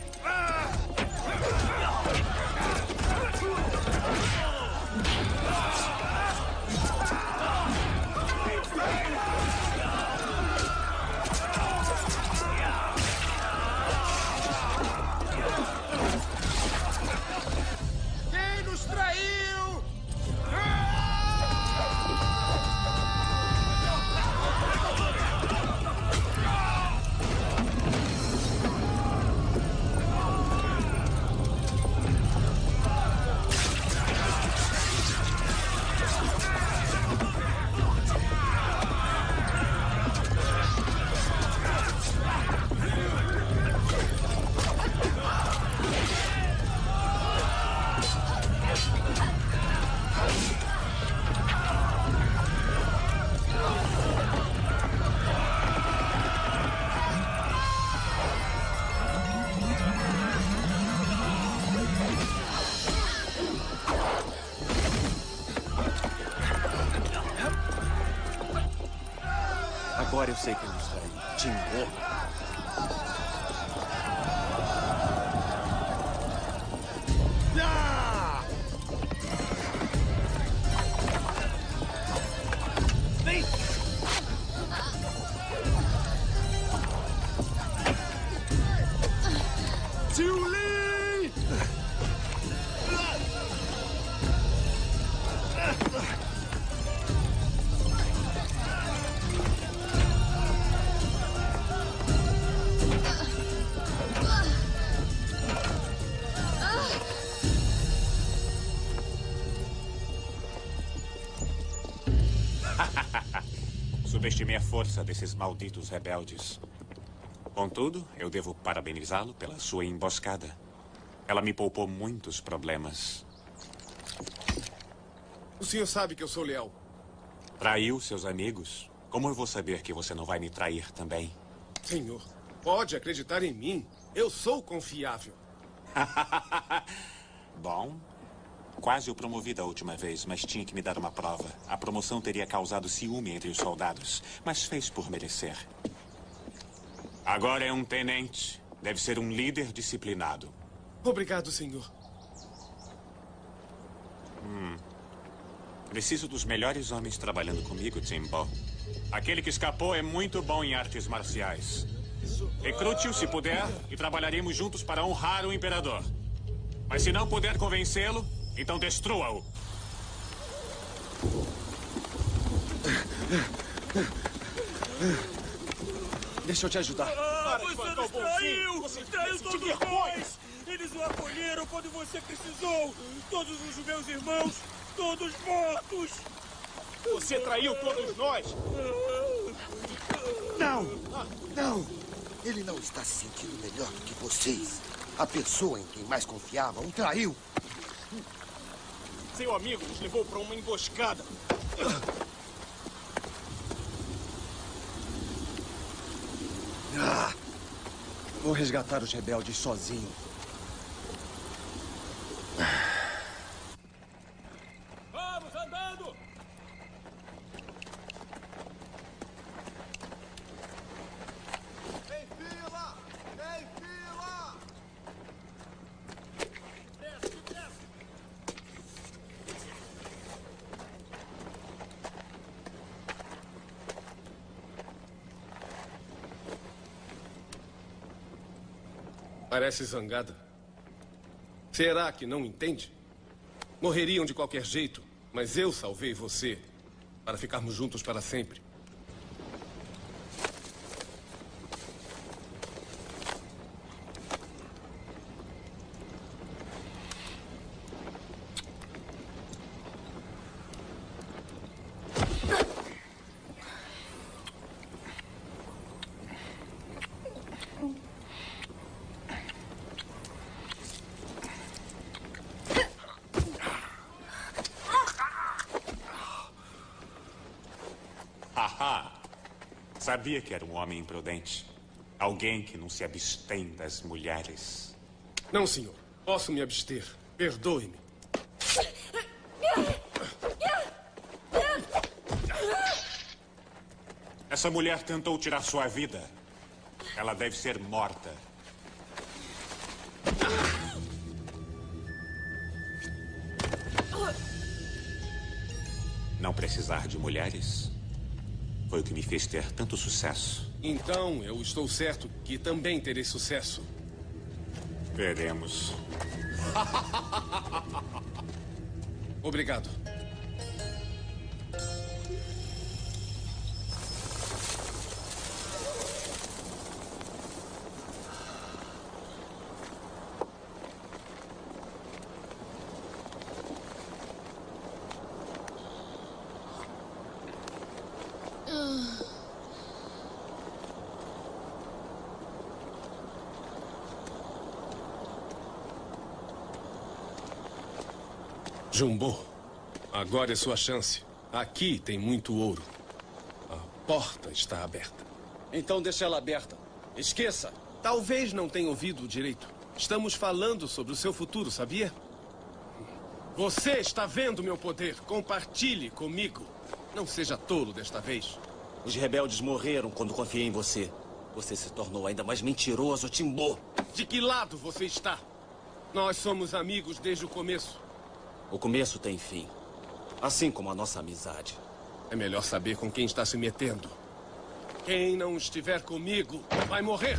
Speaker 5: Agora eu sei quem nos traiu. Jimbo.
Speaker 21: Subestimei a força desses malditos rebeldes. Contudo, eu devo parabenizá-lo pela sua emboscada. Ela me poupou muitos problemas.
Speaker 19: O senhor sabe que eu sou leal.
Speaker 21: Traiu seus amigos? Como eu vou saber que você não vai me trair também?
Speaker 19: Senhor, pode acreditar em mim. Eu sou confiável.
Speaker 21: Bom, quase o promovi da última vez, mas tinha que me dar uma prova. A promoção teria causado ciúme entre os soldados, mas fez por merecer. Agora é um tenente. Deve ser um líder disciplinado.
Speaker 19: Obrigado, senhor.
Speaker 21: Preciso dos melhores homens trabalhando comigo, Jimbo. Aquele que escapou é muito bom em artes marciais. Recrute-o se puder e trabalharemos juntos para honrar o imperador. Mas se não puder convencê-lo, então destrua-o.
Speaker 5: Deixa eu te ajudar.
Speaker 12: Você nos traiu! Traiu todos nós! Eles o acolheram quando você precisou! Todos os meus irmãos, todos mortos!
Speaker 11: Você traiu todos nós!
Speaker 17: Não! Não! Ele não está se sentindo melhor do que vocês. A pessoa em quem mais confiava o traiu.
Speaker 11: Seu amigo nos levou para uma emboscada.
Speaker 5: Vou resgatar os rebeldes sozinho.
Speaker 11: Vamos, andando!
Speaker 19: Em fila! Em fila!
Speaker 11: Desce, desce!
Speaker 10: Parece zangada. Será que não entende? Morreriam de qualquer jeito, mas eu salvei você para ficarmos juntos para sempre.
Speaker 21: Sabia que era um homem imprudente. Alguém que não se abstém das mulheres.
Speaker 10: Não, senhor. Posso me abster. Perdoe-me.
Speaker 21: Essa mulher tentou tirar sua vida. Ela deve ser morta. Não precisar de mulheres foi o que me fez ter tanto sucesso.
Speaker 10: Então, eu estou certo que também terei sucesso.
Speaker 21: Veremos.
Speaker 10: Obrigado. Jumbo, agora é sua chance. Aqui tem muito ouro. A porta está aberta.
Speaker 5: Então deixa ela aberta. Esqueça.
Speaker 10: Talvez não tenha ouvido direito. Estamos falando sobre o seu futuro, sabia? Você está vendo meu poder. Compartilhe comigo. Não seja tolo desta vez.
Speaker 1: Os rebeldes morreram quando confiei em você. Você se tornou ainda mais mentiroso, Timbo.
Speaker 10: De que lado você está? Nós somos amigos desde o começo.
Speaker 1: O começo tem fim. Assim como a nossa amizade.
Speaker 10: É melhor saber com quem está se metendo. Quem não estiver comigo vai morrer.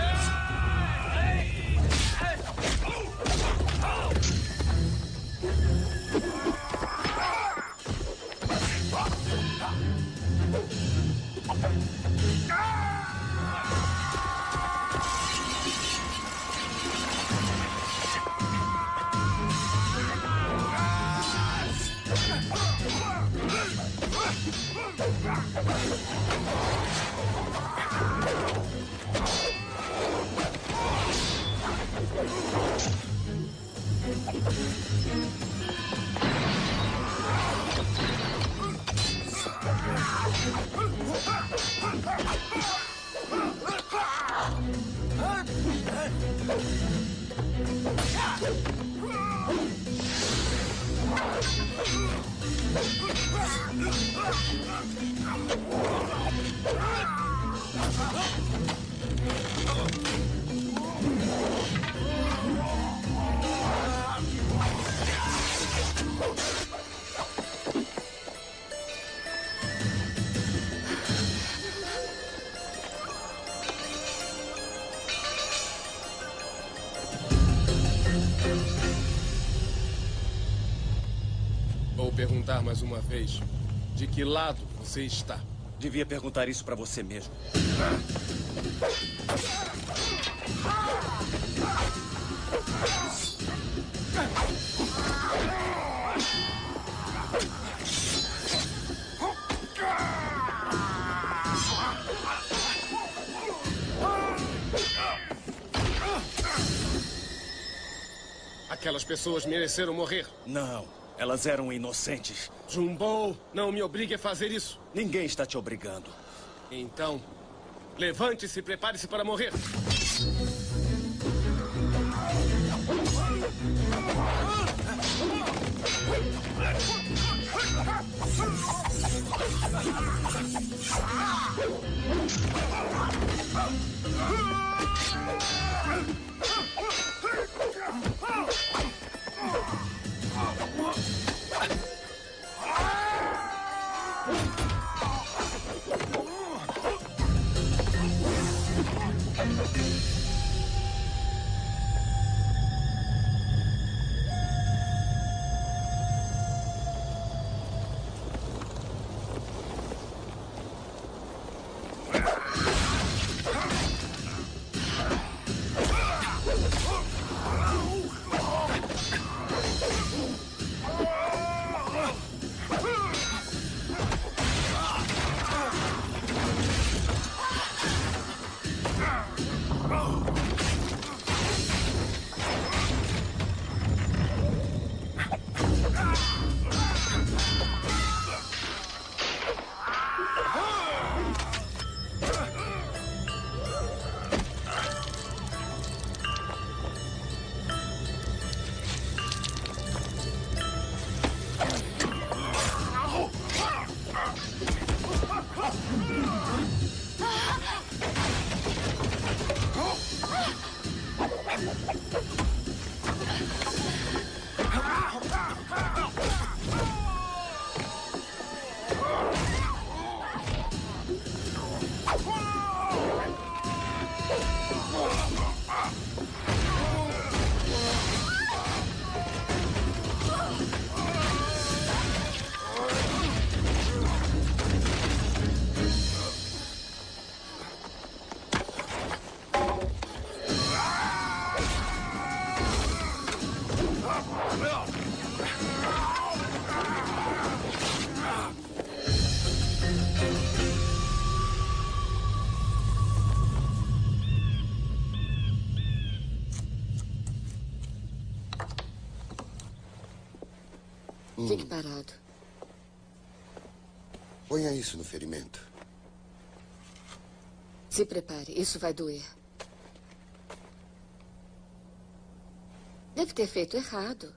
Speaker 10: Vou perguntar mais uma vez. De que lado você está?
Speaker 1: Devia perguntar isso pra você mesmo.
Speaker 10: Aquelas pessoas mereceram morrer.
Speaker 1: Não, elas eram inocentes.
Speaker 10: Jumbo, não me obrigue a fazer isso.
Speaker 1: Ninguém está te obrigando.
Speaker 10: Então, levante-se e prepare-se para morrer.
Speaker 14: Fique parado.
Speaker 17: Ponha isso no ferimento.
Speaker 14: Se prepare, isso vai doer. Deve ter feito errado.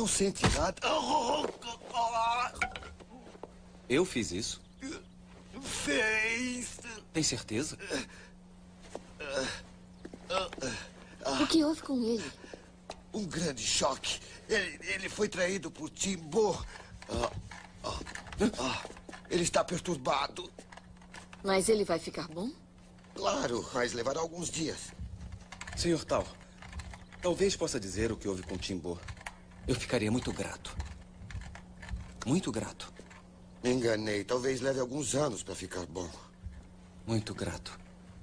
Speaker 17: Não sente nada?
Speaker 8: Eu fiz isso?
Speaker 17: Fez.
Speaker 8: Tem certeza?
Speaker 14: O que houve com ele?
Speaker 17: Um grande choque. Ele foi traído por Timbo. Ele está perturbado.
Speaker 14: Mas ele vai ficar bom?
Speaker 17: Claro, mas levará alguns dias.
Speaker 8: Senhor Tal, talvez possa dizer o que houve com Timbo. Eu ficaria muito grato. Muito grato.
Speaker 17: Me enganei. Talvez leve alguns anos para ficar bom.
Speaker 8: Muito grato.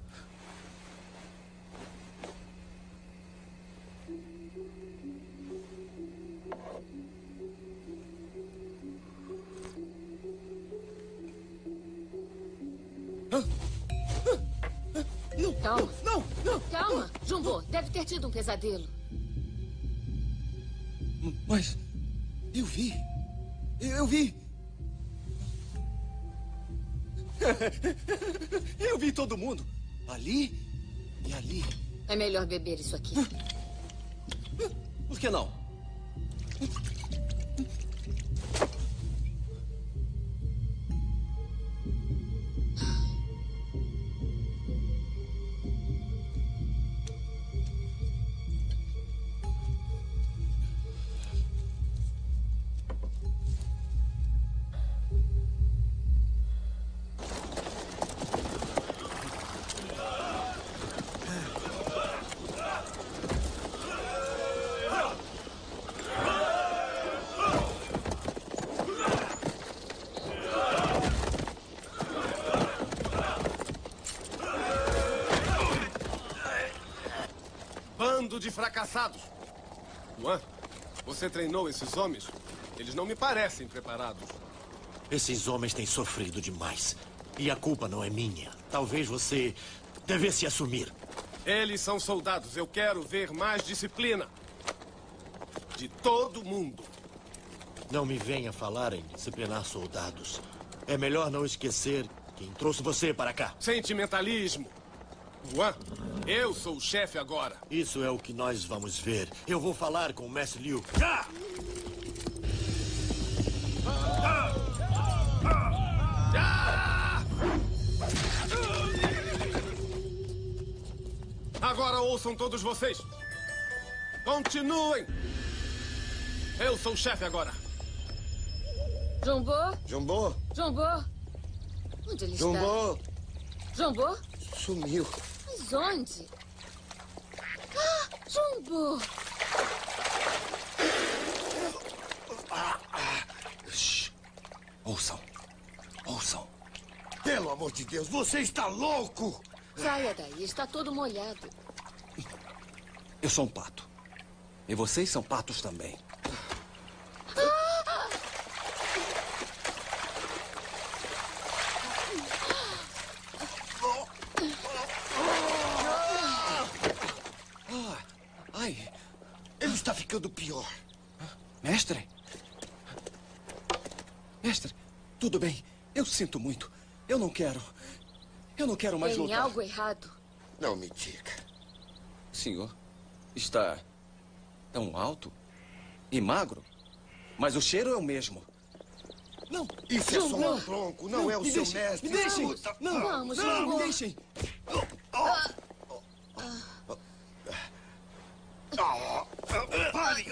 Speaker 14: Calma.
Speaker 7: Não.
Speaker 14: Calma. Jumbo, deve ter tido um pesadelo.
Speaker 8: Mas eu vi. Eu vi. Eu vi todo mundo. Ali e ali.
Speaker 14: É melhor beber isso aqui.
Speaker 8: Por que não?
Speaker 10: De fracassados. Juan, você treinou esses homens? Eles não me parecem preparados.
Speaker 20: Esses homens têm sofrido demais. E a culpa não é minha. Talvez você devesse assumir.
Speaker 10: Eles são soldados. Eu quero ver mais disciplina. De todo mundo.
Speaker 20: Não me venha falar em disciplinar soldados. É melhor não esquecer quem trouxe você para cá.
Speaker 10: Sentimentalismo. Juan, eu sou o chefe agora.
Speaker 20: Isso é o que nós vamos ver. Eu vou falar com o Mestre Liu.
Speaker 10: Agora ouçam todos vocês. Continuem. Eu sou o chefe agora.
Speaker 14: Jumbo?
Speaker 17: Jumbo?
Speaker 14: Jumbo? Onde ele
Speaker 17: Jumbo?
Speaker 14: está? Jumbo?
Speaker 17: Sumiu.
Speaker 14: Mas onde? Ah, Jumbo!
Speaker 8: Ouçam. Ouçam.
Speaker 17: Pelo amor de Deus, você está louco!
Speaker 14: Saia daí, está todo molhado.
Speaker 8: Eu sou um pato. E vocês são patos também. Ai,
Speaker 17: ele está ficando pior.
Speaker 8: Mestre? Mestre, tudo bem. Eu sinto muito. Eu não quero mais
Speaker 14: Tem
Speaker 8: lutar.
Speaker 14: algo errado.
Speaker 17: Não me diga.
Speaker 8: Senhor, está tão alto e magro, mas o cheiro é o mesmo. Não,
Speaker 17: isso é só um tronco, não é o seu mestre.
Speaker 8: Me deixem! Não,
Speaker 14: vamos,
Speaker 8: não, me deixem!
Speaker 17: Pare!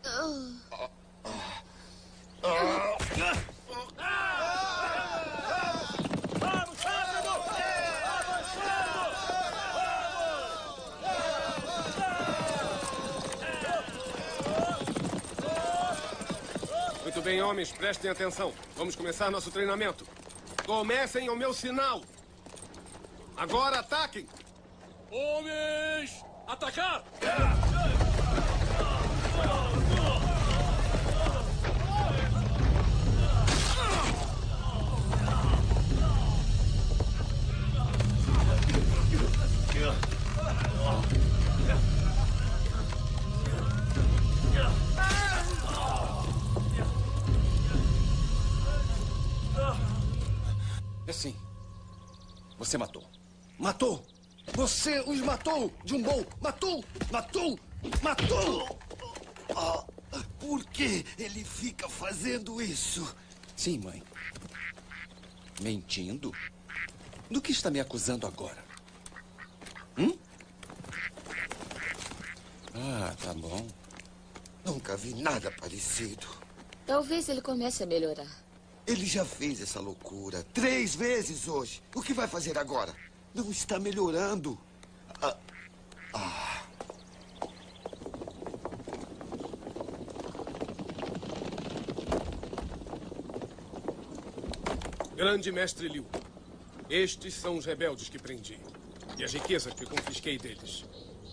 Speaker 12: Vamos, rápido!
Speaker 10: Muito bem, homens, prestem atenção. Vamos começar nosso treinamento. Comecem ao meu sinal. Agora ataquem!
Speaker 12: Homens! Atacar!
Speaker 8: Assim, você matou. Matou! Você os matou! Jumbo! Matou! Matou! Matou!
Speaker 17: Por que ele fica fazendo isso?
Speaker 8: Sim, mãe. Mentindo? Do que está me acusando agora? Ah, tá bom.
Speaker 17: Nunca vi nada parecido.
Speaker 14: Talvez ele comece a melhorar.
Speaker 17: Ele já fez essa loucura 3 vezes hoje. O que vai fazer agora? Não está melhorando.
Speaker 10: Grande mestre Liu, estes são os rebeldes que prendi. E as riquezas que confisquei deles.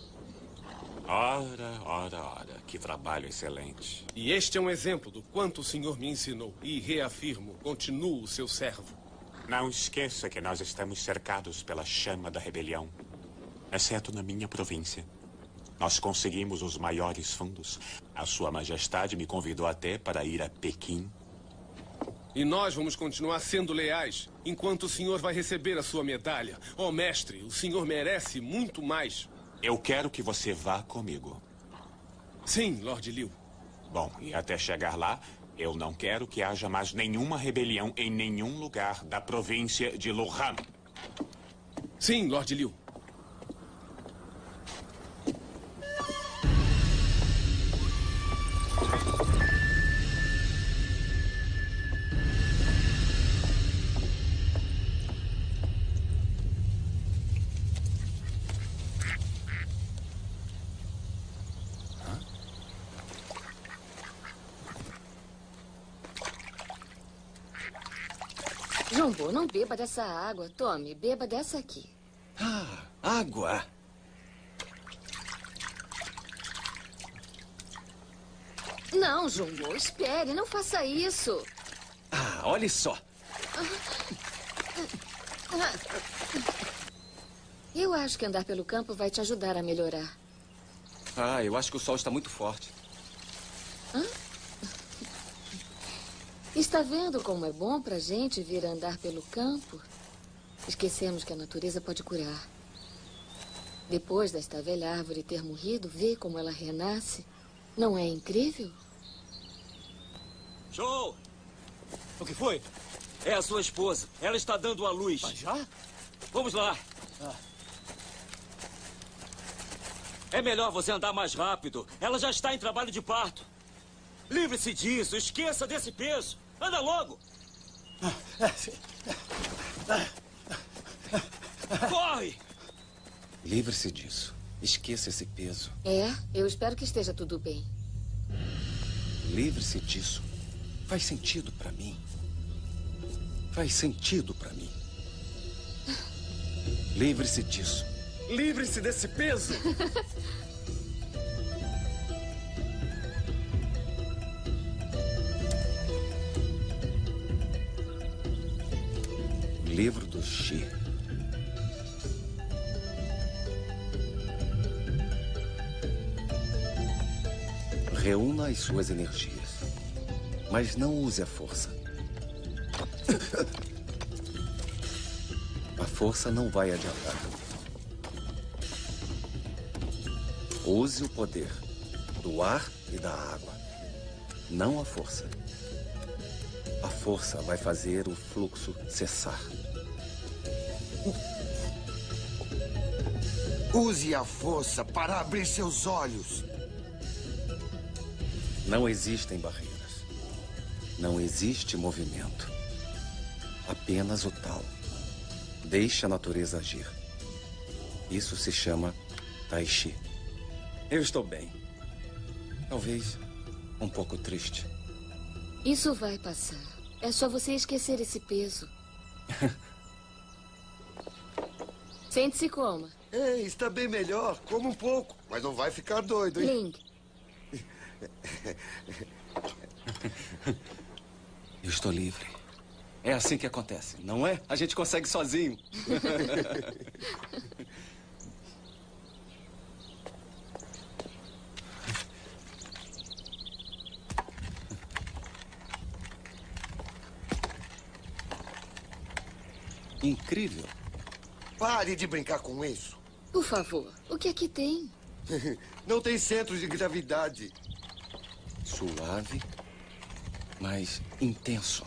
Speaker 21: Ora. Que trabalho excelente.
Speaker 10: E este é um exemplo do quanto o senhor me ensinou. E reafirmo, continuo seu servo.
Speaker 21: Não esqueça que nós estamos cercados pela chama da rebelião. Exceto na minha província. Nós conseguimos os maiores fundos. A Sua Majestade me convidou até para ir a Pequim.
Speaker 10: E nós vamos continuar sendo leais, enquanto o senhor vai receber a sua medalha. Oh, mestre, o senhor merece muito mais.
Speaker 21: Eu quero que você vá comigo.
Speaker 10: Sim, Lord Liu.
Speaker 21: Bom, e até chegar lá, eu não quero que haja mais nenhuma rebelião em nenhum lugar da província de Luhan.
Speaker 10: Sim, Lord Liu.
Speaker 14: Jumbo, não beba dessa água. Tome, beba dessa aqui.
Speaker 8: Ah, água.
Speaker 14: Não, Jumbo, espere, não faça isso.
Speaker 8: Ah, olhe só.
Speaker 14: Eu acho que andar pelo campo vai te ajudar a melhorar.
Speaker 8: Ah, eu acho que o sol está muito forte.
Speaker 14: Está vendo como é bom pra gente vir andar pelo campo? Esquecemos que a natureza pode curar. Depois desta velha árvore ter morrido, vê como ela renasce. Não é incrível?
Speaker 1: Show!
Speaker 11: O que foi?
Speaker 1: É a sua esposa. Ela está dando à luz.
Speaker 11: Mas já?
Speaker 1: Vamos lá. É melhor você andar mais rápido. Ela já está em trabalho de parto. Livre-se disso. Esqueça desse peso. Anda logo. Corre!
Speaker 8: Livre-se disso. Esqueça esse peso.
Speaker 14: É, eu espero que esteja tudo bem.
Speaker 8: Livre-se disso. Faz sentido pra mim. Faz sentido pra mim. Livre-se disso. Livre-se desse peso. Livro do Xi. Reúna as suas energias, mas não use a força. A força não vai adiantar. Use o poder do ar e da água, não a força. A força vai fazer o fluxo cessar.
Speaker 17: Use a força para abrir seus olhos.
Speaker 8: Não existem barreiras. Não existe movimento. Apenas o tal. Deixe a natureza agir. Isso se chama Tai Chi. Eu estou bem. Talvez um pouco triste.
Speaker 14: Isso vai passar. É só você esquecer esse peso. Sente-se e coma.
Speaker 17: Ei, está bem melhor. Coma um pouco, mas não vai ficar doido, hein?
Speaker 14: Ling.
Speaker 8: Eu estou livre. É assim que acontece, não é? A gente consegue sozinho. Incrível.
Speaker 17: Pare de brincar com isso.
Speaker 14: Por favor, o que aqui tem?
Speaker 17: Não tem centro de gravidade.
Speaker 8: Suave, mas intenso.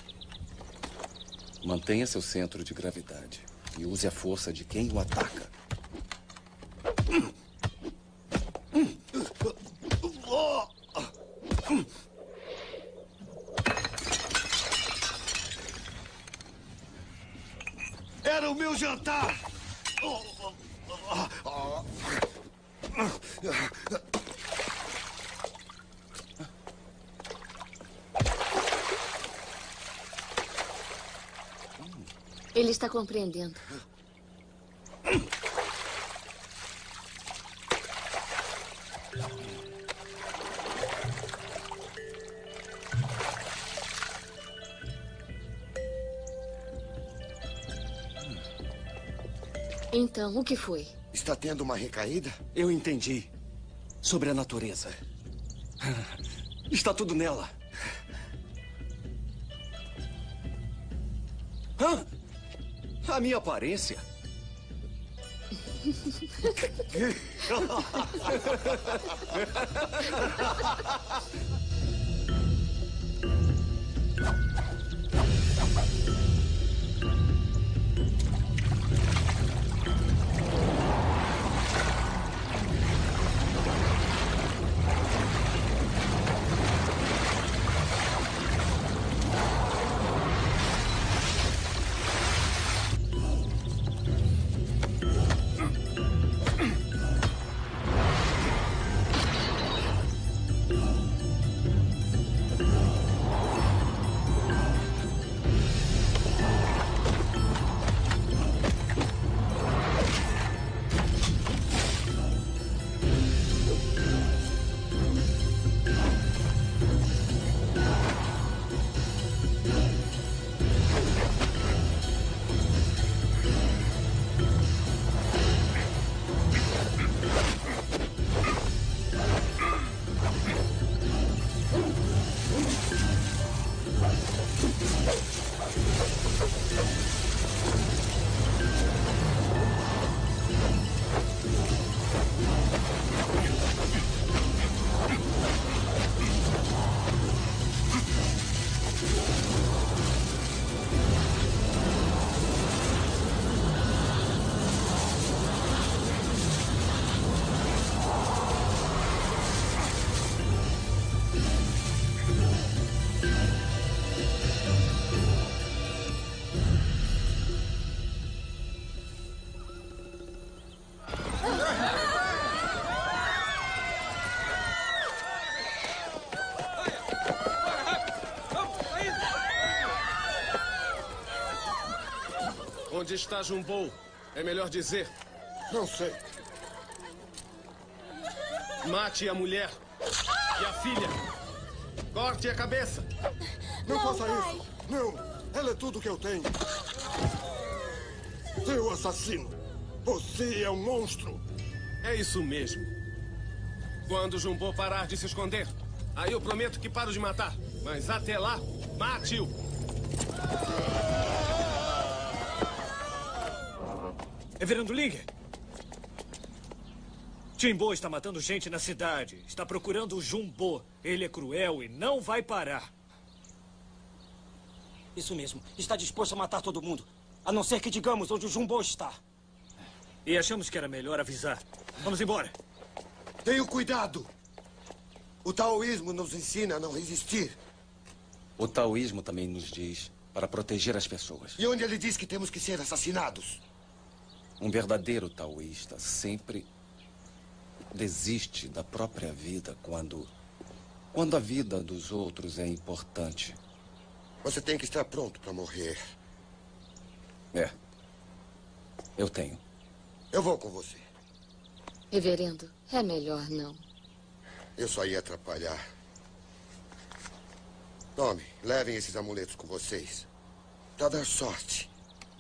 Speaker 8: Mantenha seu centro de gravidade e use a força de quem o ataca.
Speaker 19: Era o meu jantar!
Speaker 14: Ele está compreendendo. Então, o que foi?
Speaker 17: Está tendo uma recaída?
Speaker 8: Eu entendi. Sobre a natureza. Está tudo nela. Hã? A minha aparência?
Speaker 10: Onde está Jumbo? É melhor dizer.
Speaker 19: Não sei.
Speaker 10: Mate a mulher e a filha. Corte a cabeça.
Speaker 19: Não faça isso. Não. Ela é tudo que eu tenho. Seu assassino. Você é um monstro.
Speaker 10: É isso mesmo. Quando Jumbo parar de se esconder, aí eu prometo que paro de matar. Mas até lá, mate-o.
Speaker 12: Reverendo Ling! Jimbo está matando gente na cidade. Está procurando o Jumbo. Ele é cruel e não vai parar.
Speaker 11: Isso mesmo. Está disposto a matar todo mundo. A não ser que digamos onde o Jumbo está.
Speaker 12: E achamos que era melhor avisar. Vamos embora.
Speaker 17: Tenha cuidado. O taoísmo nos ensina a não resistir.
Speaker 8: O taoísmo também nos diz para proteger as pessoas.
Speaker 17: E onde ele diz que temos que ser assassinados?
Speaker 8: Um verdadeiro taoísta sempre desiste da própria vida quando a vida dos outros é importante.
Speaker 17: Você tem que estar pronto para morrer.
Speaker 8: É. Eu tenho.
Speaker 17: Eu vou com você.
Speaker 14: Reverendo, é melhor não.
Speaker 17: Eu só ia atrapalhar. Tome, levem esses amuletos com vocês. Para dar sorte.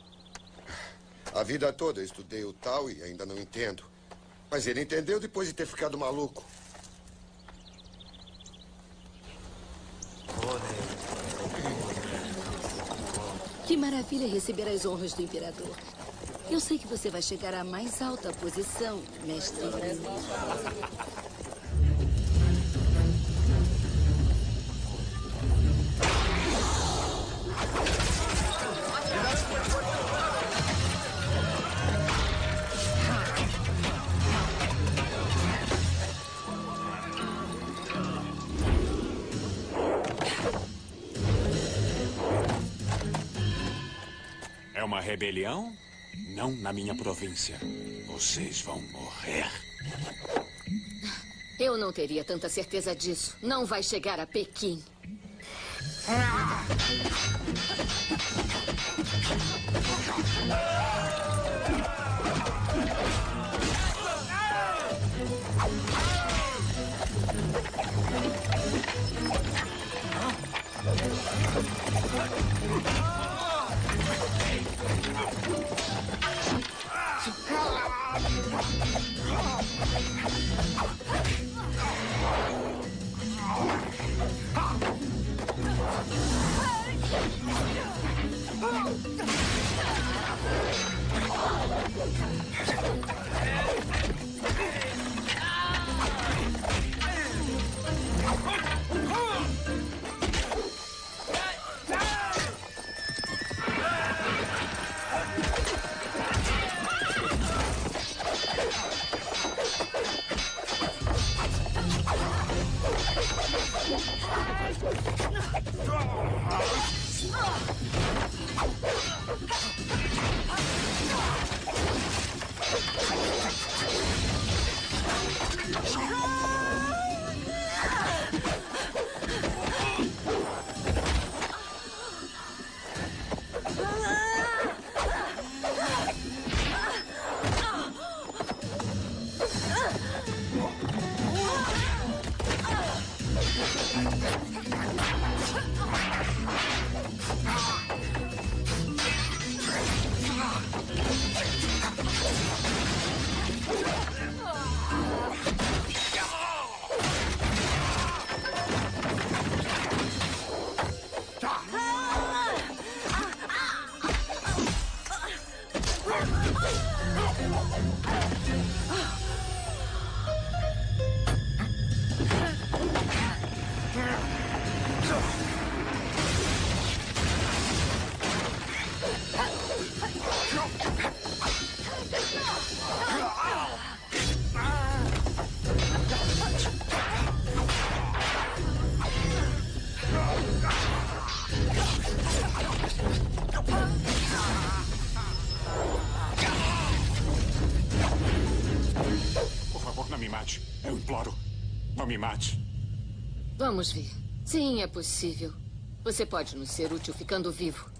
Speaker 17: A vida toda eu estudei o Tao e ainda não entendo. Mas ele entendeu depois de ter ficado maluco.
Speaker 6: Que maravilha receber as honras do imperador. Eu sei que você vai chegar à mais alta posição, mestre.
Speaker 21: É uma rebelião? Não na minha província. Vocês vão morrer.
Speaker 14: Eu não teria tanta certeza disso. Não vai chegar a Pequim.
Speaker 21: Eu imploro, não me mate.
Speaker 14: Vamos ver. Sim, é possível. Você pode nos ser útil ficando vivo.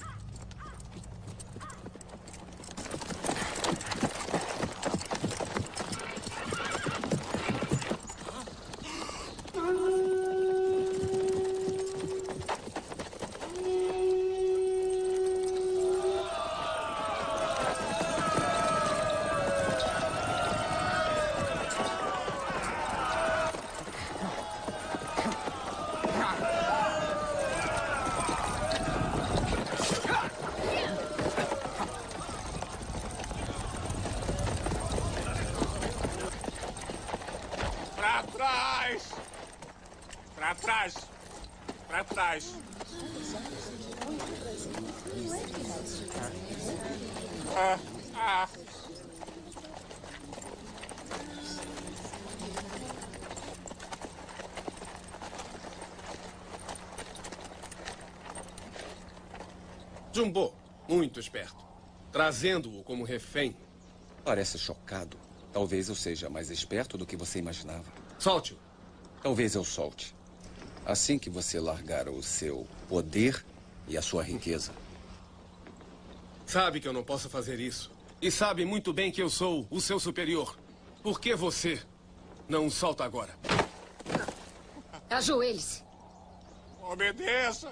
Speaker 10: Jumbo, muito esperto. Trazendo-o como refém.
Speaker 8: Parece chocado. Talvez eu seja mais esperto do que você imaginava.
Speaker 10: Solte-o.
Speaker 8: Talvez eu solte. Assim que você largar o seu poder e a sua riqueza.
Speaker 10: Sabe que eu não posso fazer isso. E sabe muito bem que eu sou o seu superior. Por que você não o solta agora?
Speaker 14: Ajoelhe-se.
Speaker 21: Obedeça.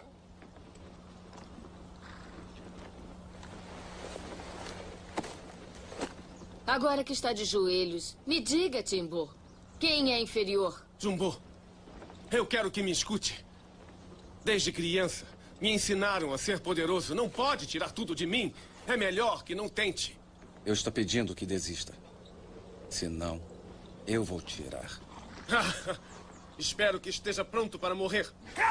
Speaker 14: Agora que está de joelhos, me diga, Timbo, quem é inferior?
Speaker 10: Jumbo, eu quero que me escute. Desde criança, me ensinaram a ser poderoso. Não pode tirar tudo de mim. É melhor que não tente.
Speaker 8: Eu estou pedindo que desista. Senão, eu vou tirar.
Speaker 10: Espero que esteja pronto para morrer.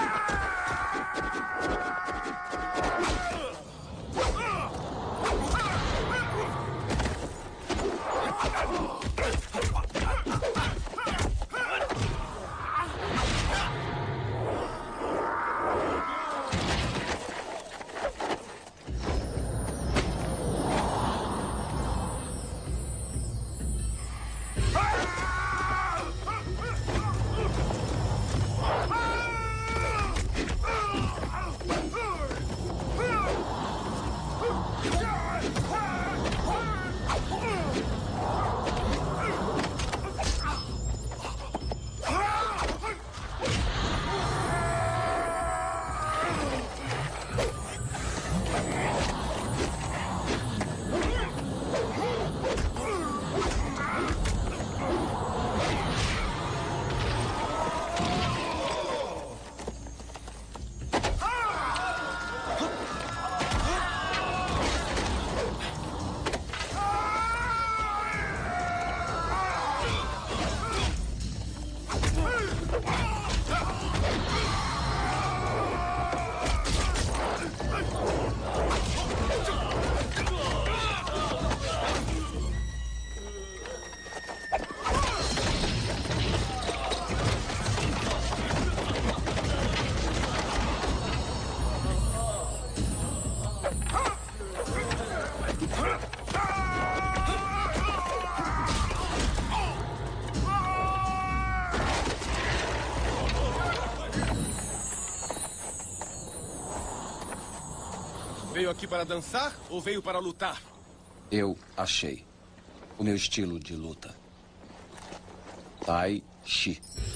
Speaker 10: Veio aqui para dançar ou veio para lutar?
Speaker 8: Eu achei o meu estilo de luta. Tai Chi.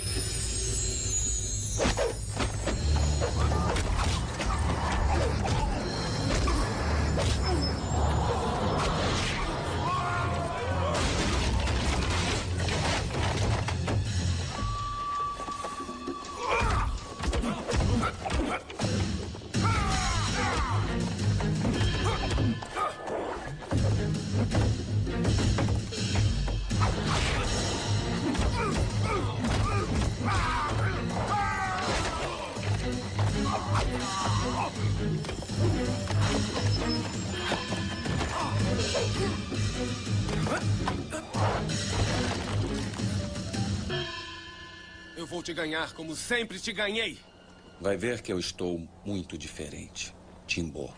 Speaker 10: Eu vou te ganhar como sempre te ganhei.
Speaker 8: Vai ver que eu estou muito diferente, Timbo.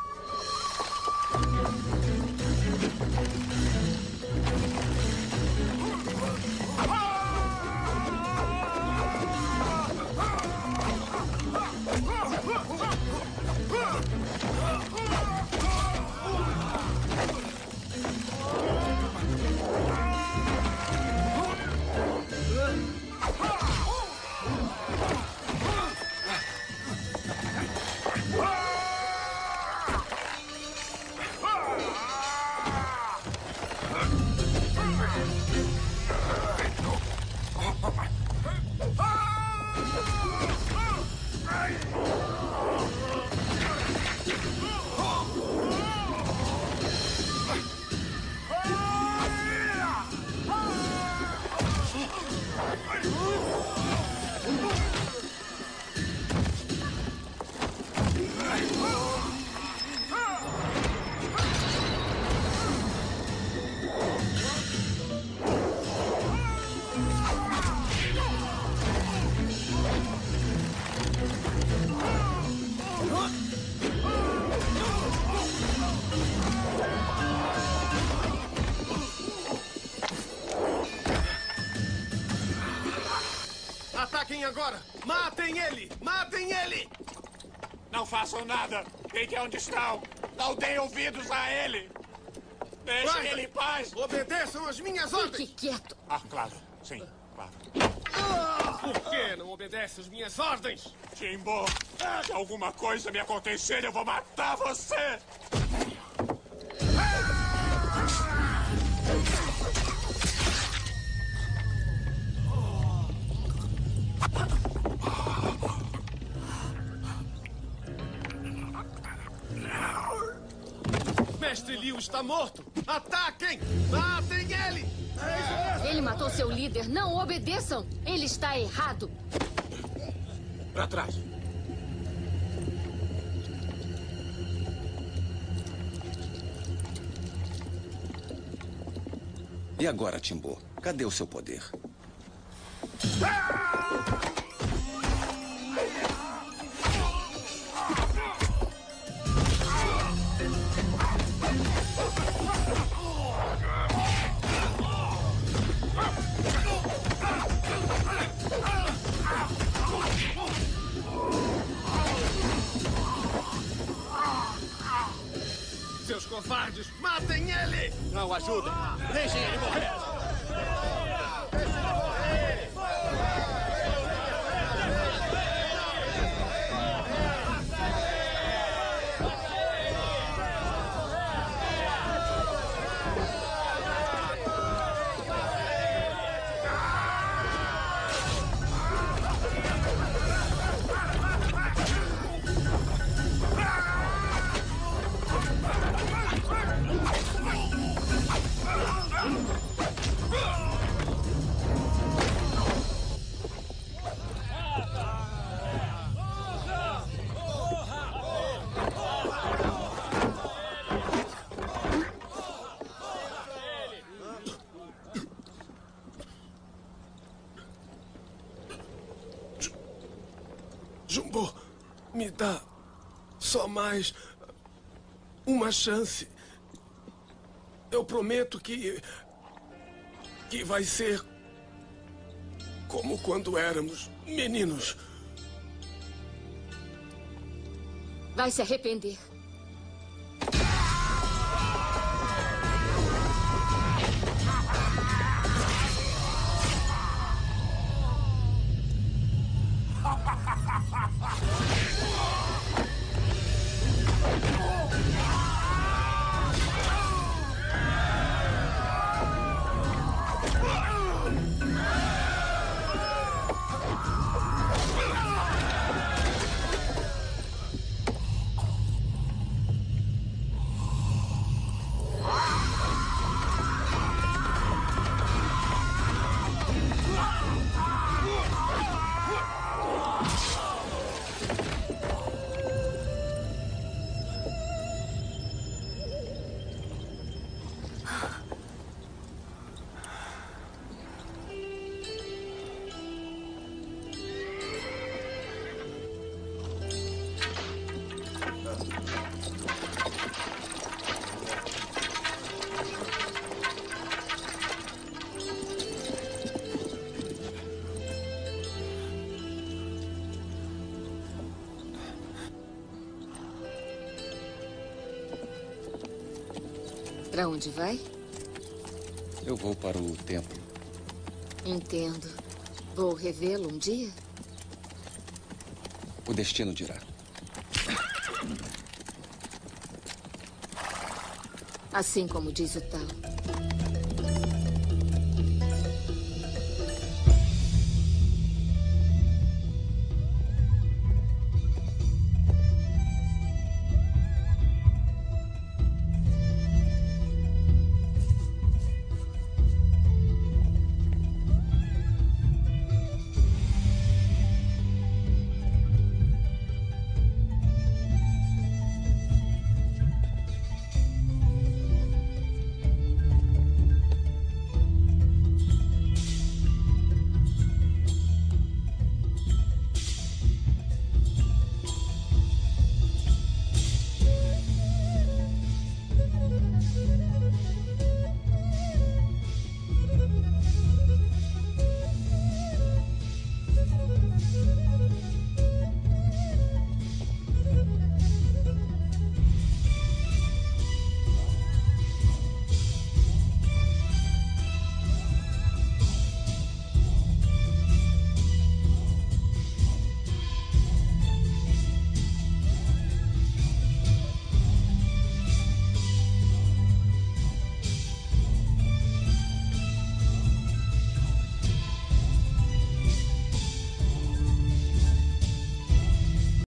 Speaker 10: Ataquem agora! Matem ele! Matem ele!
Speaker 21: Não façam nada! Fiquem onde estão! Não deem ouvidos a ele! Deixem ele em paz!
Speaker 10: Obedeçam as minhas ordens!
Speaker 6: Fique quieto!
Speaker 21: Ah, claro. Sim, claro.
Speaker 10: Por que não obedece as minhas ordens?
Speaker 21: Timbo, se alguma coisa me acontecer, eu vou matar você!
Speaker 10: Mestre Liu está morto! Ataquem! Matem ele!
Speaker 14: Ele matou seu líder. Não obedeçam. Ele está errado.
Speaker 12: Pra trás.
Speaker 8: E agora, Timbo? Cadê o seu poder?
Speaker 19: Seus covardes, matem ele!
Speaker 18: Não ajudem. Deixem ele morrer.
Speaker 10: Jumbo, me dá só mais uma chance. Eu prometo que vai ser como quando éramos meninos.
Speaker 14: Vai se arrepender. Para onde vai?
Speaker 8: Eu vou para o templo.
Speaker 14: Entendo. Vou revê-lo um dia?
Speaker 8: O destino dirá.
Speaker 14: Assim como diz o tal.